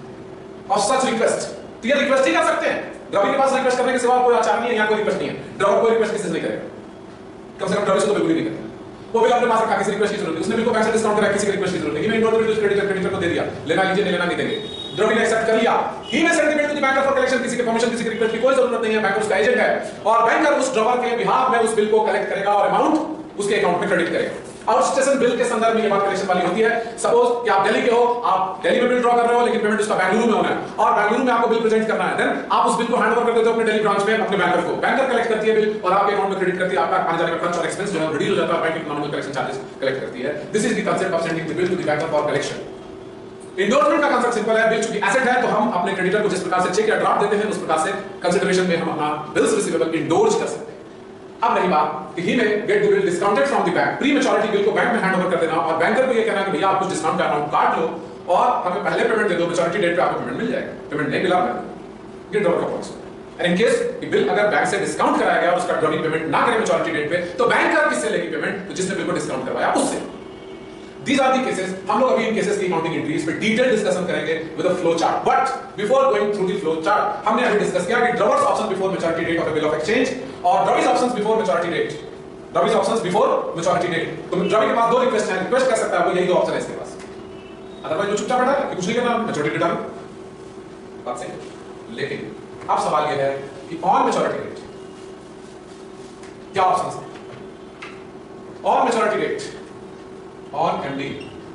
of such request. तो ये request ही कर सकते हैं। Drawer के पास request करने के सिवा कोई आचार नहीं है, यहाँ कोई रिक्वेस्ट नहीं है। ड्रॉवर कोई रिक्वेस्ट किसी से नहीं करेगा, कम से कम ड्रॉवर से तो बिल्कुल नहीं करेगा। वो बिल अपने पास रखा, किसी रिक्वेस्ट की जरूरत नहीं, उसने बिल को बैंक से डिस्काउंट करा, किसी रिक्वेस्ट की जरूरत नहीं। इवन इंडोर्स बिल क्रेडिटर को दे दिया, लेना लीजिए, लेना नहीं देंगे, ड्रॉवर ने एक्सेप्ट कर लिया। He may send the bill to the banker for collection, किसी के परमिशन, किसी के रिक्वेस्ट की कोई जरूरत नहीं है, बैंकर उसका एजेंट है और बैंकर उस ड्रॉवर के बिहाफ में उस बिल को कलेक्ट करेगा और अमाउंट उसके अकाउंट में क्रेडिट करेगा। आउटस्टेशन बिल के संदर्भ में ये बात कलेक्शन वाली होती है। सपोज कि आप दिल्ली के हो, आप दिल्ली में बिल ड्रॉ कर रहे हो, लेकिन पेमेंट उसका बेंगलुरु में होना है और बेंगलुरु में आपको बिल प्रेजेंट करना है। देन आप उस बिल को हैंड ओवर कर देते हो अपने दिल्ली ब्रांच में अपने बैंकर को, बैंकर कलेक्ट करती है बिल और आपके अकाउंट में क्रेडिट करती है। आपका आने जाने का खर्च और एक्सपेंस जो है रिड्यूस हो जाता है, bank economical collection charges collect करती है। This is the concept of sending the bill to the banker for collection. Endorsement का कांसेप्ट सिंपल है, बिल चूंकि एसेट है तो हम अपने क्रेडिटर को जिस प्रकार से चेक या ड्राफ्ट देते हैं उस प्रकार से कंसीडरेशन में हम अपना बिल्स रिसीवेबल इंडोर्स कर सकते हैं। अब रही बात कि he may get the bill discounted from the bank, pre maturity bill को बैंक में हैंड ओवर कर देना और बैंकर को ये कहना कि भैया आप कुछ डिस्काउंट का अमाउंट काट लो और हमें पहले पेमेंट दे दो, मैच्योरिटी डेट पे आपको पेमेंट मिल जाएगा। पेमेंट नहीं मिला ये ड्रॉवर का पॉलिसी। एंड इन केस कि बिल अगर बैंक से डिस्काउंट कराया गया और उसका ड्रॉइंग पेमेंट ना करे मैच्योरिटी डेट पे, तो बैंकर किससे लेगी पेमेंट? तो जिसने बिल को डिस्काउंट करवाया उससे। These are the cases. हम लोग अभी इन केसेस की अकाउंटिंग एंट्रीज पे डिटेल डिस्कशन करेंगे with a flow chart. But before going through the flow chart, हमने अभी डिस्कस किया कि drawer's option before maturity date of a bill of exchange और drawee's options before maturity date. Drawee's options before maturity date, तो drawee के पास दो request है, रिक्वेस्ट कर सकता है वो, यही दो ऑप्शन है इसके पास। अदरवाइज जो चुपचाप बैठा है कि कुछ नहीं करना, मैच्योरिटी डेट डालो, बात सही। लेकिन अब सवाल ये है कि ऑन मैच्योरिटी डेट क्या ऑप्शंस हैं? On maturity date, on MD,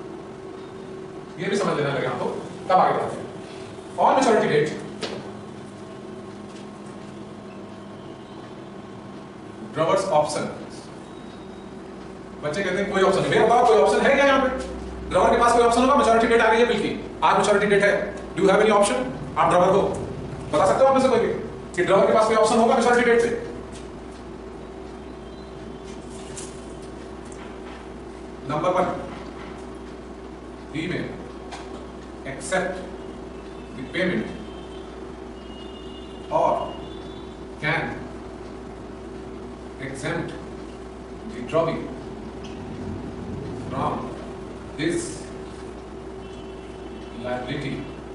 ये भी समझ लेना लगे आपको, तब आगे बढ़ते हैं। On maturity date drawer's option, बच्चे कहते हैं कोई ऑप्शन नहीं, मेरे बताओ कोई ऑप्शन है क्या यहाँ पे? ड्रॉवर के पास कोई ऑप्शन होगा? मैच्योरिटी डेट आ गई है बिल की, आज मैच्योरिटी डेट है, do you have any option? आप ड्रॉवर को बता सकते हो आप में से कोई भी कि ड्रॉवर के पास कोई ऑप्शन होगा मैच्योरिटी डेट पे? Number 1, he may accept the payment or can exempt the drawee from his liability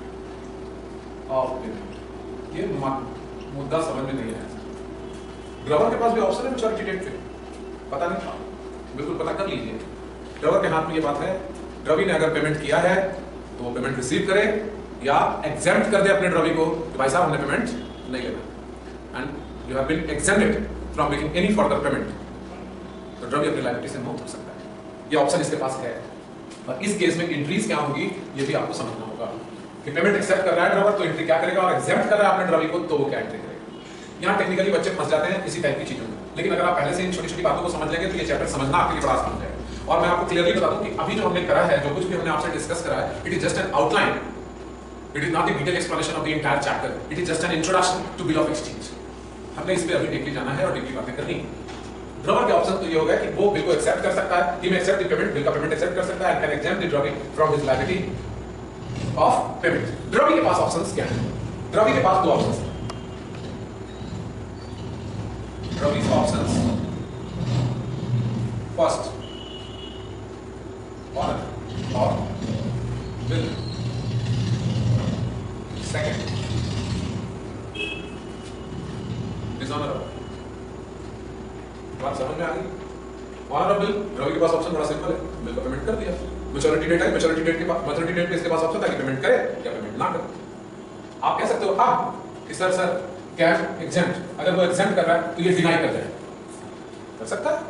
of payment. ये मुद्दा समझ में नहीं आया। ड्रॉवर के पास भी ऑप्शन है मैच्योरिटी डेट पे, पता नहीं था, बिल्कुल पता कर लीजिए। ड्रॉवर के हाथ में ये बात है, ड्रॉवी ने अगर पेमेंट किया है तो वो पेमेंट रिसीव करे या एग्जेम्प्ट कर दे अपने ड्रॉवी को कि भाई साहब हमने पेमेंट नहीं लेना and you have been exempted from making any further payment, तो ड्रॉवी अपनी लायबिलिटी से मुक्त हो सकता है। ये ऑप्शन इसके पास है। और इस केस में एंट्रीज क्या होगी ये भी आपको समझना होगा कि पेमेंट एक्सेप्ट कर रहा है ड्रॉवर तो एंट्री क्या करेगा, और एग्जेम्प्ट कर रहा है अपने ड्रॉवी को तो वो क्या एंट्री करेगा। यहाँ टेक्निकली बच्चे फंस जाते हैं इसी टाइप की चीजों में, लेकिन अगर आप पहले से इन छोटी छोटी बातों को समझ लेंगे तो ये चैप्टर समझना आपके लिए बड़ा आसान है। और मैं आपको क्लियरली बता दूं कि अभी जो हमने करा है, जो कुछ भी हमने आपसे डिस्कस करा है, it is just an outline, it is not the detail explanation of the entire chapter, it is just an introduction to bill of exchange. हमने इस पे अभी डीपली जाना है और डीपली बातें करनी है। ड्रॉवर के ऑप्शन तो ये होगा कि वो बिल को एक्सेप्ट कर सकता है, he may accept the payment, bill का पेमेंट एक्सेप्ट कर सकता है, and can exempt the drawee from his liability of payment। Drawee के पास ऑप्शंस क्या हैं? ड्रॉवी के पास दो ऑप्शंस हैं। ड्रॉवीज ऑप्शंस, फर्स्ट ऑनर और बिल, सेकंड डिसऑनर। बात समझ में आ गई? ऑनर और बिल, ड्रॉवी के पास ऑप्शन बड़ा सिंपल है, बिल का पेमेंट कर दिया। मैच्योरिटी डेट है, मैच्योरिटी डेट के पास, मैच्योरिटी डेट पे इसके पास ऑप्शन था कि पेमेंट करे या पेमेंट ना करे। आप कह सकते हो हाँ कि सर कैश एग्जेम्प्ट, अगर वो एग्जेम्प्ट कर रहा है तो ये डिनाई कर जाए, कर सकता है,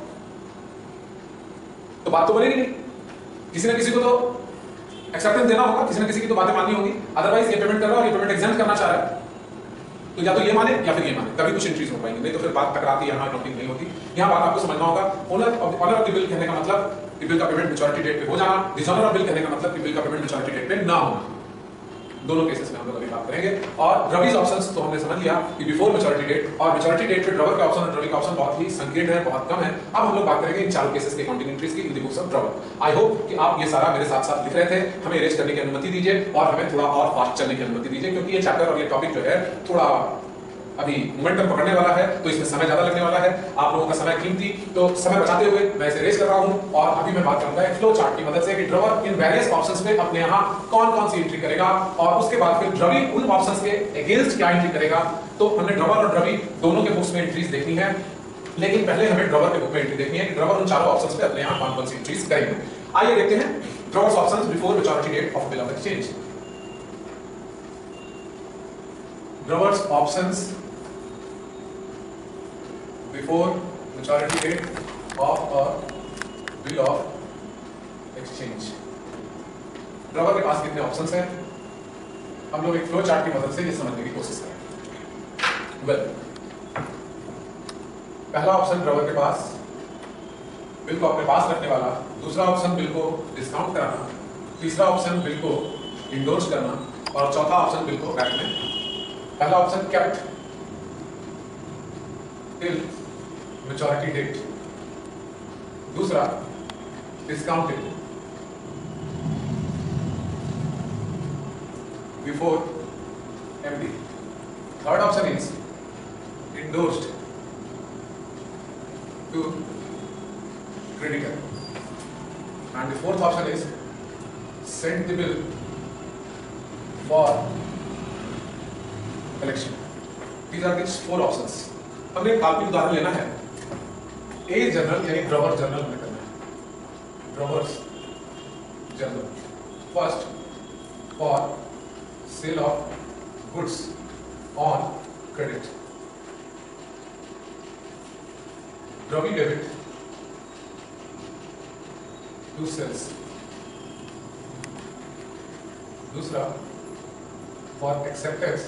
तो बात तो बनेगी नहीं। किसी ना किसी को तो एक्सेप्टेंस देना होगा, किसी ना किसी की तो बातें माननी होगी। अदरवाइज ये पेमेंट कर रहा है और ये पेमेंट एग्जेम्प्ट करना चाह रहा है, तो या तो ये माने या फिर ये माने, तभी कुछ एंट्रीज हो पाएंगी, नहीं तो फिर बात टकराती है, यहाँ काउंटिंग नहीं होती। यहाँ बात आपको समझना होगा। ऑनर ऑफ द बिल कहने का मतलब कि बिल का पेमेंट मैच्योरिटी डेट पे हो जाना, डिसऑनर ऑफ बिल कहने का मतलब कि बिल का पेमेंट मैच्योरिटी डेट पे ना होना। दोनों केसेस में हम लोग अभी बात करेंगे। और ड्रॉवीज ऑप्शंस तो हमने समझ लिया कि बिफोर मैच्योरिटी डेट और मैच्योरिटी डेट पे ड्रॉवर का ऑप्शन और ड्रॉवी का ऑप्शन बहुत ही संकीर्ण है, बहुत कम है। अब हम लोग बात करेंगे इन चारों केसेस के काउंटिंग एंट्रीज की in the books of drawer. I hope कि आप ये सारा मेरे साथ साथ लिख रहे थे। हमें इरेज करने की अनुमति दीजिए और हमें थोड़ा और फास्ट चलने की अनुमति दीजिए, क्योंकि ये चैप्टर और ये टॉपिक जो है थोड़ा अभी मोमेंटम पकड़ने वाला है, तो इसमें समय ज्यादा लगने वाला है। आप लोगों का समय कीमती, तो समय बचाते हुए मैं इसे रेस कर रहा हूं। और अभी मैं बात करूंगा एक फ्लो चार्ट की मदद से कि ड्रॉवर इन वेरियस ऑप्शंस पे अपने यहां कौन-कौन सी एंट्री करेगा और उसके बाद फिर ड्रॉवी उन ऑप्शंस के अगेंस्ट क्या एंट्री करेगा। तो हमने ड्रॉवर और ड्रॉवी दोनों के बुक्स में एंट्रीज देखनी है, लेकिन पहले हमें ड्रॉवर के बुक में एंट्री देखनी है कि ड्रॉवर उन चारों ऑप्शंस पे अपने यहां कौन-कौन सी एंट्रीज करेंगे। आइए देखते हैं drawer's options before maturity date of bill of exchange. Drawer's options before maturity date of a bill of exchange। Drawer के पास कितने ऑप्शंस हैं? हम लोग एक फ्लो चार्ट की मदद से ये समझने की कोशिश करेंगे। वेल, पहला ऑप्शन ड्रॉवर के पास बिल को अपने पास रखने वाला, दूसरा ऑप्शन बिल को डिस्काउंट कराना, तीसरा ऑप्शन बिल को इंडोर्स करना और चौथा ऑप्शन बिल को बैक में। पहला option kept till maturity date, दूसरा discounted before MD, third option is endorsed to creditor, and the fourth option is send the bill for collection। These are the four options। हमने एक काल्पनिक उदाहरण लेना है। ए जनरल यानी drawer journal में करना है। Drawer's journal first for sale of goods on credit, drawee debit to sales, दूसरा for acceptance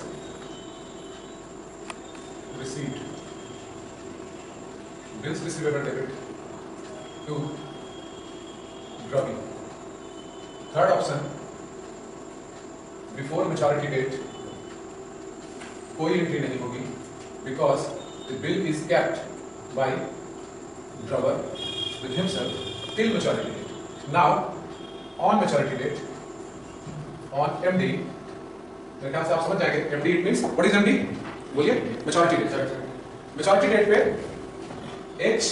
received, bills receivable debit to drawee। Third option before maturity date कोई एंट्री नहीं होगी because the bill is kept by drawer with himself till maturity date। Now on maturity date, on MD, मेरे ख्याल से आप समझ जाएंगे MD it means what is MD, बोलिए मैच्योरिटी डेट। मैच्योरिटी डेट पे एच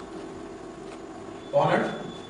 ऑनर्ड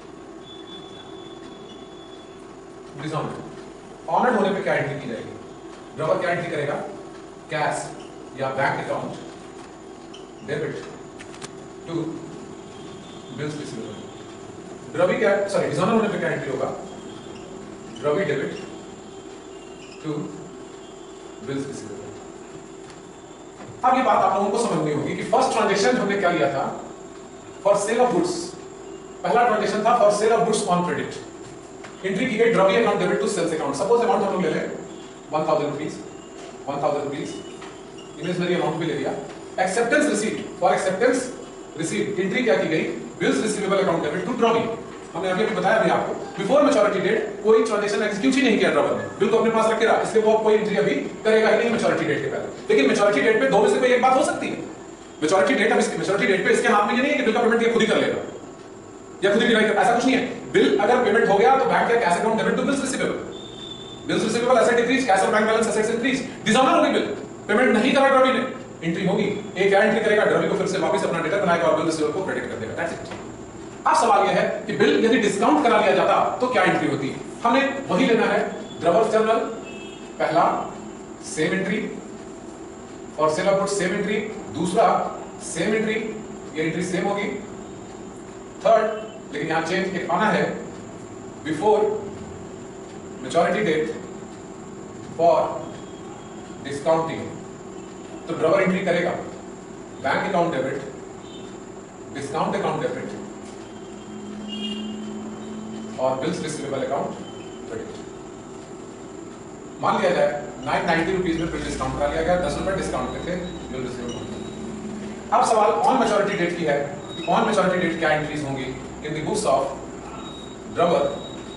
डिसऑनर्ड। ऑनर्ड होने पे क्या एंट्री की जाएगी? ड्रॉवर क्या एंट्री करेगा? कैश या bank account debit to bills receivable. Drawee क्या, सॉरी डिसऑनर होने पे क्या एंट्री होगा? Drawee debit to bills receivable. अब ये बात आप लोगों को समझनी होगी कि फर्स्ट ट्रांजैक्शन हमने क्या लिया था? For sale of goods. पहला ट्रांजैक्शन था for sale of goods on credit. Entry की गई drawee account debit to sales account. Suppose amount हम लोग ले लें 1000 रुपीज, इमेजिनरी अमाउंट भी ले लिया। Acceptance receipt, for acceptance receipt entry क्या की गई? Bills receivable account debit to drawee. हमने अभी बताया भी आपको, बिफोर मैच्योरिटी डेट कोई ट्रांजैक्शन एग्जीक्यूट ही नहीं किया ड्रॉवर ने, बिल को अपने पास रख के रहा, इसलिए वो कोई एंट्री अभी करेगा ही नहीं मैच्योरिटी डेट के पहले। लेकिन मैच्योरिटी डेट पे दो में से कोई एक बात हो सकती है। मैच्योरिटी डेट, अब इसकी मैच्योरिटी डेट पे इसके हाथ में ये नहीं है कि बिल का पेमेंट ये खुद ही कर लेगा या खुद ही डिवाइड कर, ऐसा कुछ नहीं है। बिल अगर पेमेंट हो गया तो बैंक का cash account debit to bills receivable. Bills receivable asset increase, cash और bank balance assets increase. Dishonour होगी बिल, पेमेंट नहीं करा ड्रॉवी ने, एंट्री होगी। एक क्या एंट्री करेगा? ड्रॉवी को फिर से वापस अपना डेटा बनाएगा और बिल रिसीवेबल को क्रेडिट कर देगा। That's it. अब सवाल यह है कि बिल यदि डिस्काउंट करा लिया जाता तो क्या एंट्री होती? हमें वही लेना है, ड्रॉवर जर्नल पहला सेम एंट्री, और sale of goods same entry, दूसरा सेम एंट्री, ये एंट्री सेम होगी। थर्ड, लेकिन यहां चेंज एक आना है, before maturity date for discounting. तो ड्रॉवर एंट्री करेगा bank account debit, discount account debit और बिल्स रिसीवेबल अकाउंट क्रेडिट। मान लिया जाए 990 रुपीज में बिल डिस्काउंट करा लिया गया, 10 रुपए डिस्काउंट पे थे, बिल रिसीवेबल। अब सवाल ऑन मैच्योरिटी डेट की है कि ऑन मैच्योरिटी डेट क्या एंट्रीज होंगी in the books of drawer?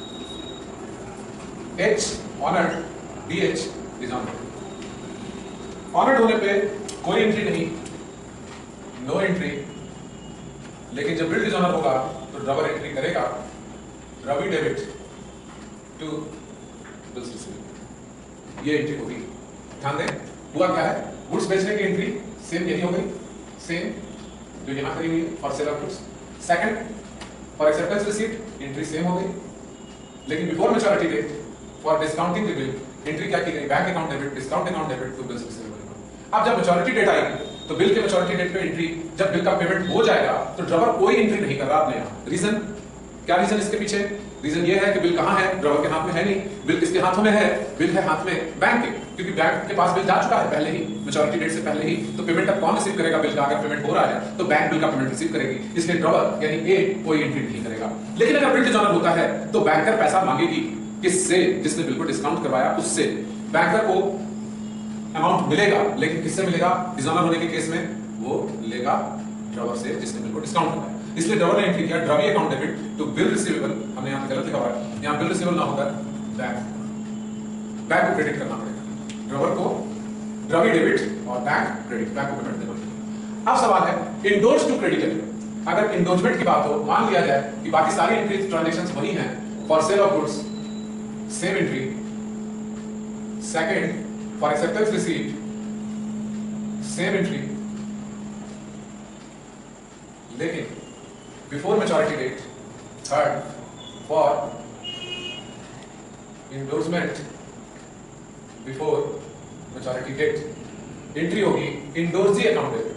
H honoured, D H dishonoured. Honoured होने पे कोई एंट्री नहीं, नो एंट्री, लेकिन जब बिल डिसऑनर होगा तो ड्रॉवर एंट्री करेगा drawee debit to bills receivable. ये एंट्री होगी। ध्यान दें, हुआ क्या है? गुड्स बेचने की एंट्री सेम यही हो गई, सेम जो यहां करी हुई है for sale of goods. Second, for acceptance receipt entry same हो गई, लेकिन before maturity date for discounting the bill entry क्या की गई? Bank account debit, discount account debit to bills receivable. अब जब मैच्योरिटी डेट आएगी तो बिल के मैच्योरिटी डेट पे एंट्री, जब बिल का पेमेंट हो जाएगा तो ड्रॉवर कोई एंट्री नहीं कर रहा अपने यहां। रीजन क्या? रीजन इसके पीछे रीजन ये है कि बिल कहां है? ड्रॉवर के हाथ में है नहीं। बिल किसके हाथों में है? बिल है हाथ में बैंक के, क्योंकि बैंक के पास बिल जा चुका है पहले ही, मैच्योरिटी डेट से पहले ही। तो पेमेंट अब कौन रिसीव करेगा? बिल का अगर पेमेंट हो रहा है तो बैंक बिल का पेमेंट रिसीव करेगी, इसलिए ड्रॉवर यानी ए कोई एंट्री नहीं करेगा। लेकिन अगर बिल डिसऑनर होता है तो बैंकर पैसा मांगेगी किससे? जिसने बिल को डिस्काउंट करवाया उससे। बैंकर को अमाउंट मिलेगा, लेकिन किससे मिलेगा? डिसऑनर होने के केस में वो लेगा ड्रॉवर से जिसने बिल को डिस्काउंट करवाया। इसलिए ड्रॉवर ने एंट्री किया drawee account debit to bill receivable. हमने यहां पे गलत लिखा हुआ है, यहां बिल रिसीवेबल ना होकर बैंक को क्रेडिट करना पड़ेगा। ड्रॉवर को ड्रॉवी डेबिट और बैंक क्रेडिट, बैंक को पेमेंट देना पड़ेगा। अब सवाल है इंडोर्स टू क्रेडिट। अगर इंडोर्समेंट की बात हो, मान लिया जाए कि बाकी सारी एंट्री ट्रांजैक्शंस वही हैं, for sale of goods same entry, second for acceptance receipt same entry, लेकिन before maturity date, third for endorsement before maturity date entry होगी endorsee account debit,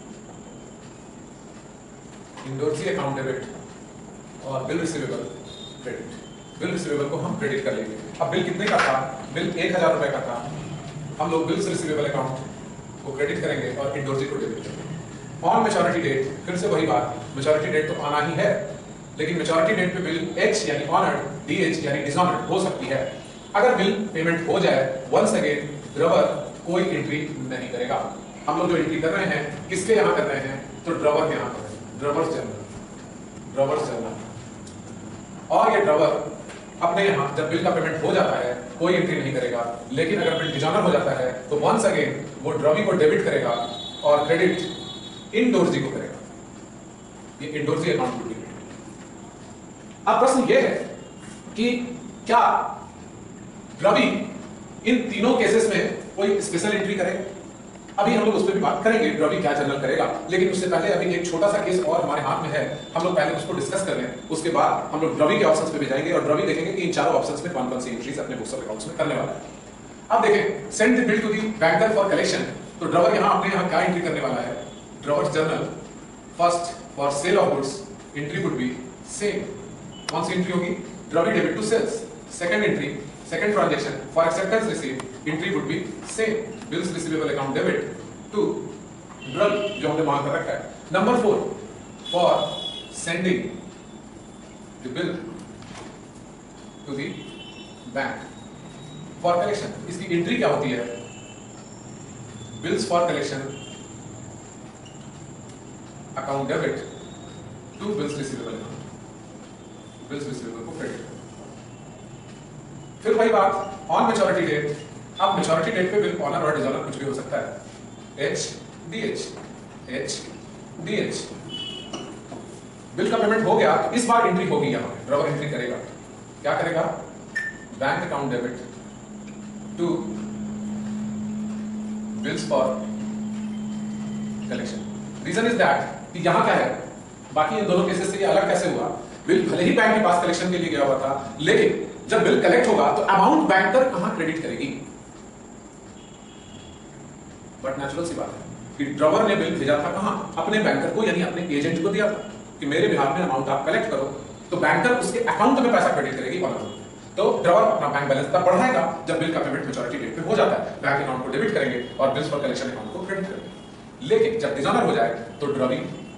endorsee account debit और bill receivable credit. Bill receivable को हम credit कर लेंगे। अब bill कितने का था? बिल 1000 रुपए का था। हम लोग बिल्स रिसीवेबल अकाउंट को क्रेडिट करेंगे और इंडोर्सी को डेबिट करेंगे। ऑन मैच्योरिटी डेट, फिर से वही बात, मैच्योरिटी डेट तो आना ही है, लेकिन मैच्योरिटी डेट पे बिल एच यानी ऑनर्ड, डीएच यानी डिसऑनर्ड हो सकती है। अगर बिल पेमेंट हो जाए, वंस अगेन ड्रॉवर कोई एंट्री नहीं करेगा। हम लोग जो एंट्री कर रहे हैं किसके यहाँ कर रहे हैं? तो ड्रॉवर के यहाँ कर रहे हैं, ड्रॉवर्स जर्नल, ड्रॉवर्स जर्नल। और ये ड्रॉवर अपने यहाँ जब बिल का पेमेंट हो जाता है कोई एंट्री नहीं करेगा, लेकिन अगर बिल डिसऑनर हो जाता है तो वंस अगेन वो ड्रॉवी को डेबिट करेगा और क्रेडिट इंडोर्सी को करेगा। ये इंडोर्सी अकाउंट को डेबिट। अब प्रश्न ये है कि क्या ड्रवी इन तीनों केसेस में कोई स्पेशल एंट्री करे। अभी हम लोग उस पर भी बात करेंगे ड्रवी क्या जनरल करेगा, लेकिन उससे पहले अभी एक छोटा सा केस और हमारे हाथ में है, हम लोग पहले उसको डिस्कस कर लें। उसके बाद हम लोग ड्रवी के ऑप्शंस पे भी जाएंगे और ड्रवी देखेंगे कि इन चारों ऑप्शंस में कौन कौन सी एंट्रीज अपने बुक्स ऑफ अकाउंट्स में करने वाला है। अब देखें, send the bill to the banker for collection. तो ड्रवर यहाँ अपने यहाँ क्या एंट्री करने वाला है? Drawer journal first for sale of goods entry would be same. कौन सी एंट्री होगी? Drawee debit to sales. Second entry, second transaction for acceptance receive entry would be same. Bills receivable account debit to drawee, जो हमने वहां कर रखा है। Number 4 for sending the bill to the bank for collection. इसकी entry क्या होती है? Bills for collection account debit to bills receivable account, bills receivable को क्रेडिट। फिर वही बात ऑन मैच्योरिटी डेट। अब मैच्योरिटी डेट पे बिल ऑनर और डिसऑनर कुछ भी हो सकता है। H D H. बिल का पेमेंट हो गया तो इस बार एंट्री होगी, यहां ड्रवर एंट्री करेगा। क्या करेगा? Bank account debit to bills for collection. Reason is that कि यहां क्या है, बाकी इन दोनों केसेस से ये अलग कैसे हुआ? बिल भले ही बैंक के पास कलेक्शन के लिए गया हुआ था, लेकिन जब बिल कलेक्ट होगा तो अमाउंट बैंकर कहां क्रेडिट करेगी? बट नेचुरल सी बात है कि ड्रवर ने बिल भेजा था कहां? अपने बैंकर को, यानी अपने एजेंट को दिया था कि मेरे बिहार में अमाउंट आप कलेक्ट करो। तो बैंकर उसके अकाउंट में पैसा क्रेडिट करेगी ऑनर। तो ड्रवर अपना बैंक बैलेंस तब बढ़ाएगा जब बिल का पेमेंट मैच्योरिटी डेट पे हो जाता है। बैंक अकाउंट को डेबिट करेंगे और बिल्स फॉर कलेक्शन अकाउंट को क्रेडिट करेंगे। लेकिन जब डिसऑनर हो जाए तो ड्रवी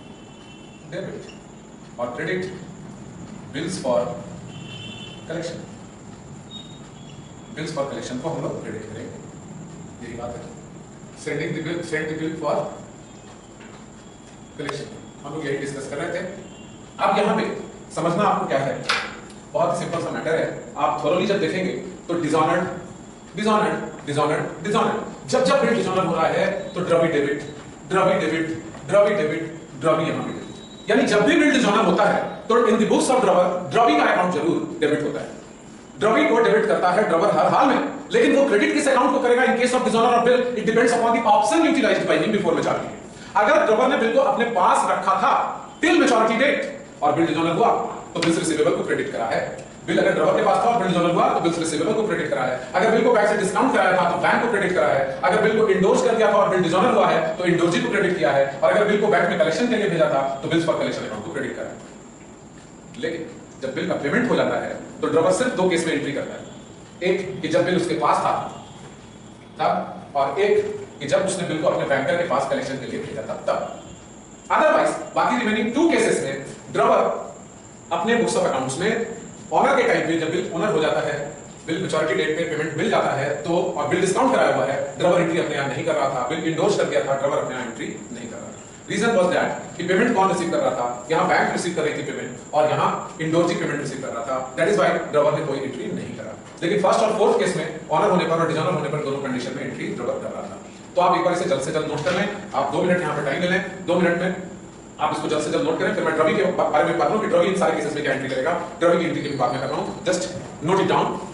डेबिट और credit bills for collection. Bills for collection को हम लोग क्रेडिट करेंगे। यही बात है। Send the bill for collection हम लोग यही डिस्कस कर रहे थे। अब यहां पे समझना आपको क्या है, बहुत सिंपल सा मैटर है। आप थोरोली जब देखेंगे तो डिसऑनर्ड डिसऑनर्ड डिसऑनर्ड डिसऑनर्ड, जब जब बिल डिसऑनर हो रहा है तो drawee debit drawee debit drawee debit drawee यहां पे, यानी जब भी बिल डिसऑनर होता है तो in the books of drawer drawee का अकाउंट जरूर डेबिट होता है। ड्रवी को डेबिट करता है ड्रवर हर हाल में, लेकिन वो क्रेडिट किस अकाउंट को करेगा in case of dishonour of bill? It depends upon the option utilised by him before maturity. अगर ड्रवर ने बिल को अपने पास रखा था टिल मैच्योरिटी डेट और बिल डिसऑनर हुआ तो बिल्स रिसीवेबल को क्रेडिट करा है। बिल अगर ड्रवर के पास था और बिल डिसऑनर हुआ तो बिल्स रिसीवेबल को क्रेडिट करा है। अगर बिल को बैंक से डिस्काउंट कराया था तो बैंक को क्रेडिट करा है। अगर बिल को इंडोर्स कर दिया था और बिल डिसऑनर हुआ है तो इंडोर्जी को क्रेडिट किया है। और अगर बिल को बैंक में कलेक्शन के लिए भेजा था तो बिल्स फॉर कलेक्शन अकाउंट को क्रेडिट करा है। लेकिन जब बिल का पेमेंट हो जाता है तो ड्रवर सिर्फ दो केस में एंट्री करता है। एक कि जब बिल उसके पास था तब, और एक कि जब उसने बिल को अपने बैंकर के पास कलेक्शन के लिए भेजा था तब। अदरवाइज बाकी रिमेनिंग 2 केसेस में ड्रवर अपने बुक्स ऑफ अकाउंट्स में ऑनर के टाइम पे जब बिल ऑनर हो जाता है, बिल मैच्योरिटी डेट पे पेमेंट मिल जाता है तो, और बिल डिस्काउंट कराया हुआ है, ड्रवर एंट्री अपने यहां नहीं कर रहा था। बिल इंडोर्स कर दिया था, ड्रवर अपने यहां एंट्री नहीं कर रहा था। रीजन वाज दैट कि पेमेंट कौन रिसीव कर रहा था? यहां बैंक रिसीव कर रही थी पेमेंट और यहां इंडोर्जी पेमेंट रिसीव कर रहा था। दैट इज व्हाई ड्रवर ने कोई एंट्री नहीं करा। लेकिन फर्स्ट और फोर्थ केस में ऑनर होने पर और डिसऑनर होने पर दोनों कंडीशन में एंट्री ड्रवर कर रहा था। तो आप एक बार इसे जल्द से जल्द नोट कर लें। आप 2 मिनट यहां पर टाइम ले लें। 2 मिनट में आप इसको जल्द से जल्द नोट करें। फिर मैं ड्रवी के बारे में बात करूं कि ड्रवी इन सारे केसेस में क्या एंट्री करेगा। ड्रवी की एंट्री की बात मैं कर रहा हूं, जस्ट नोट इट डाउन।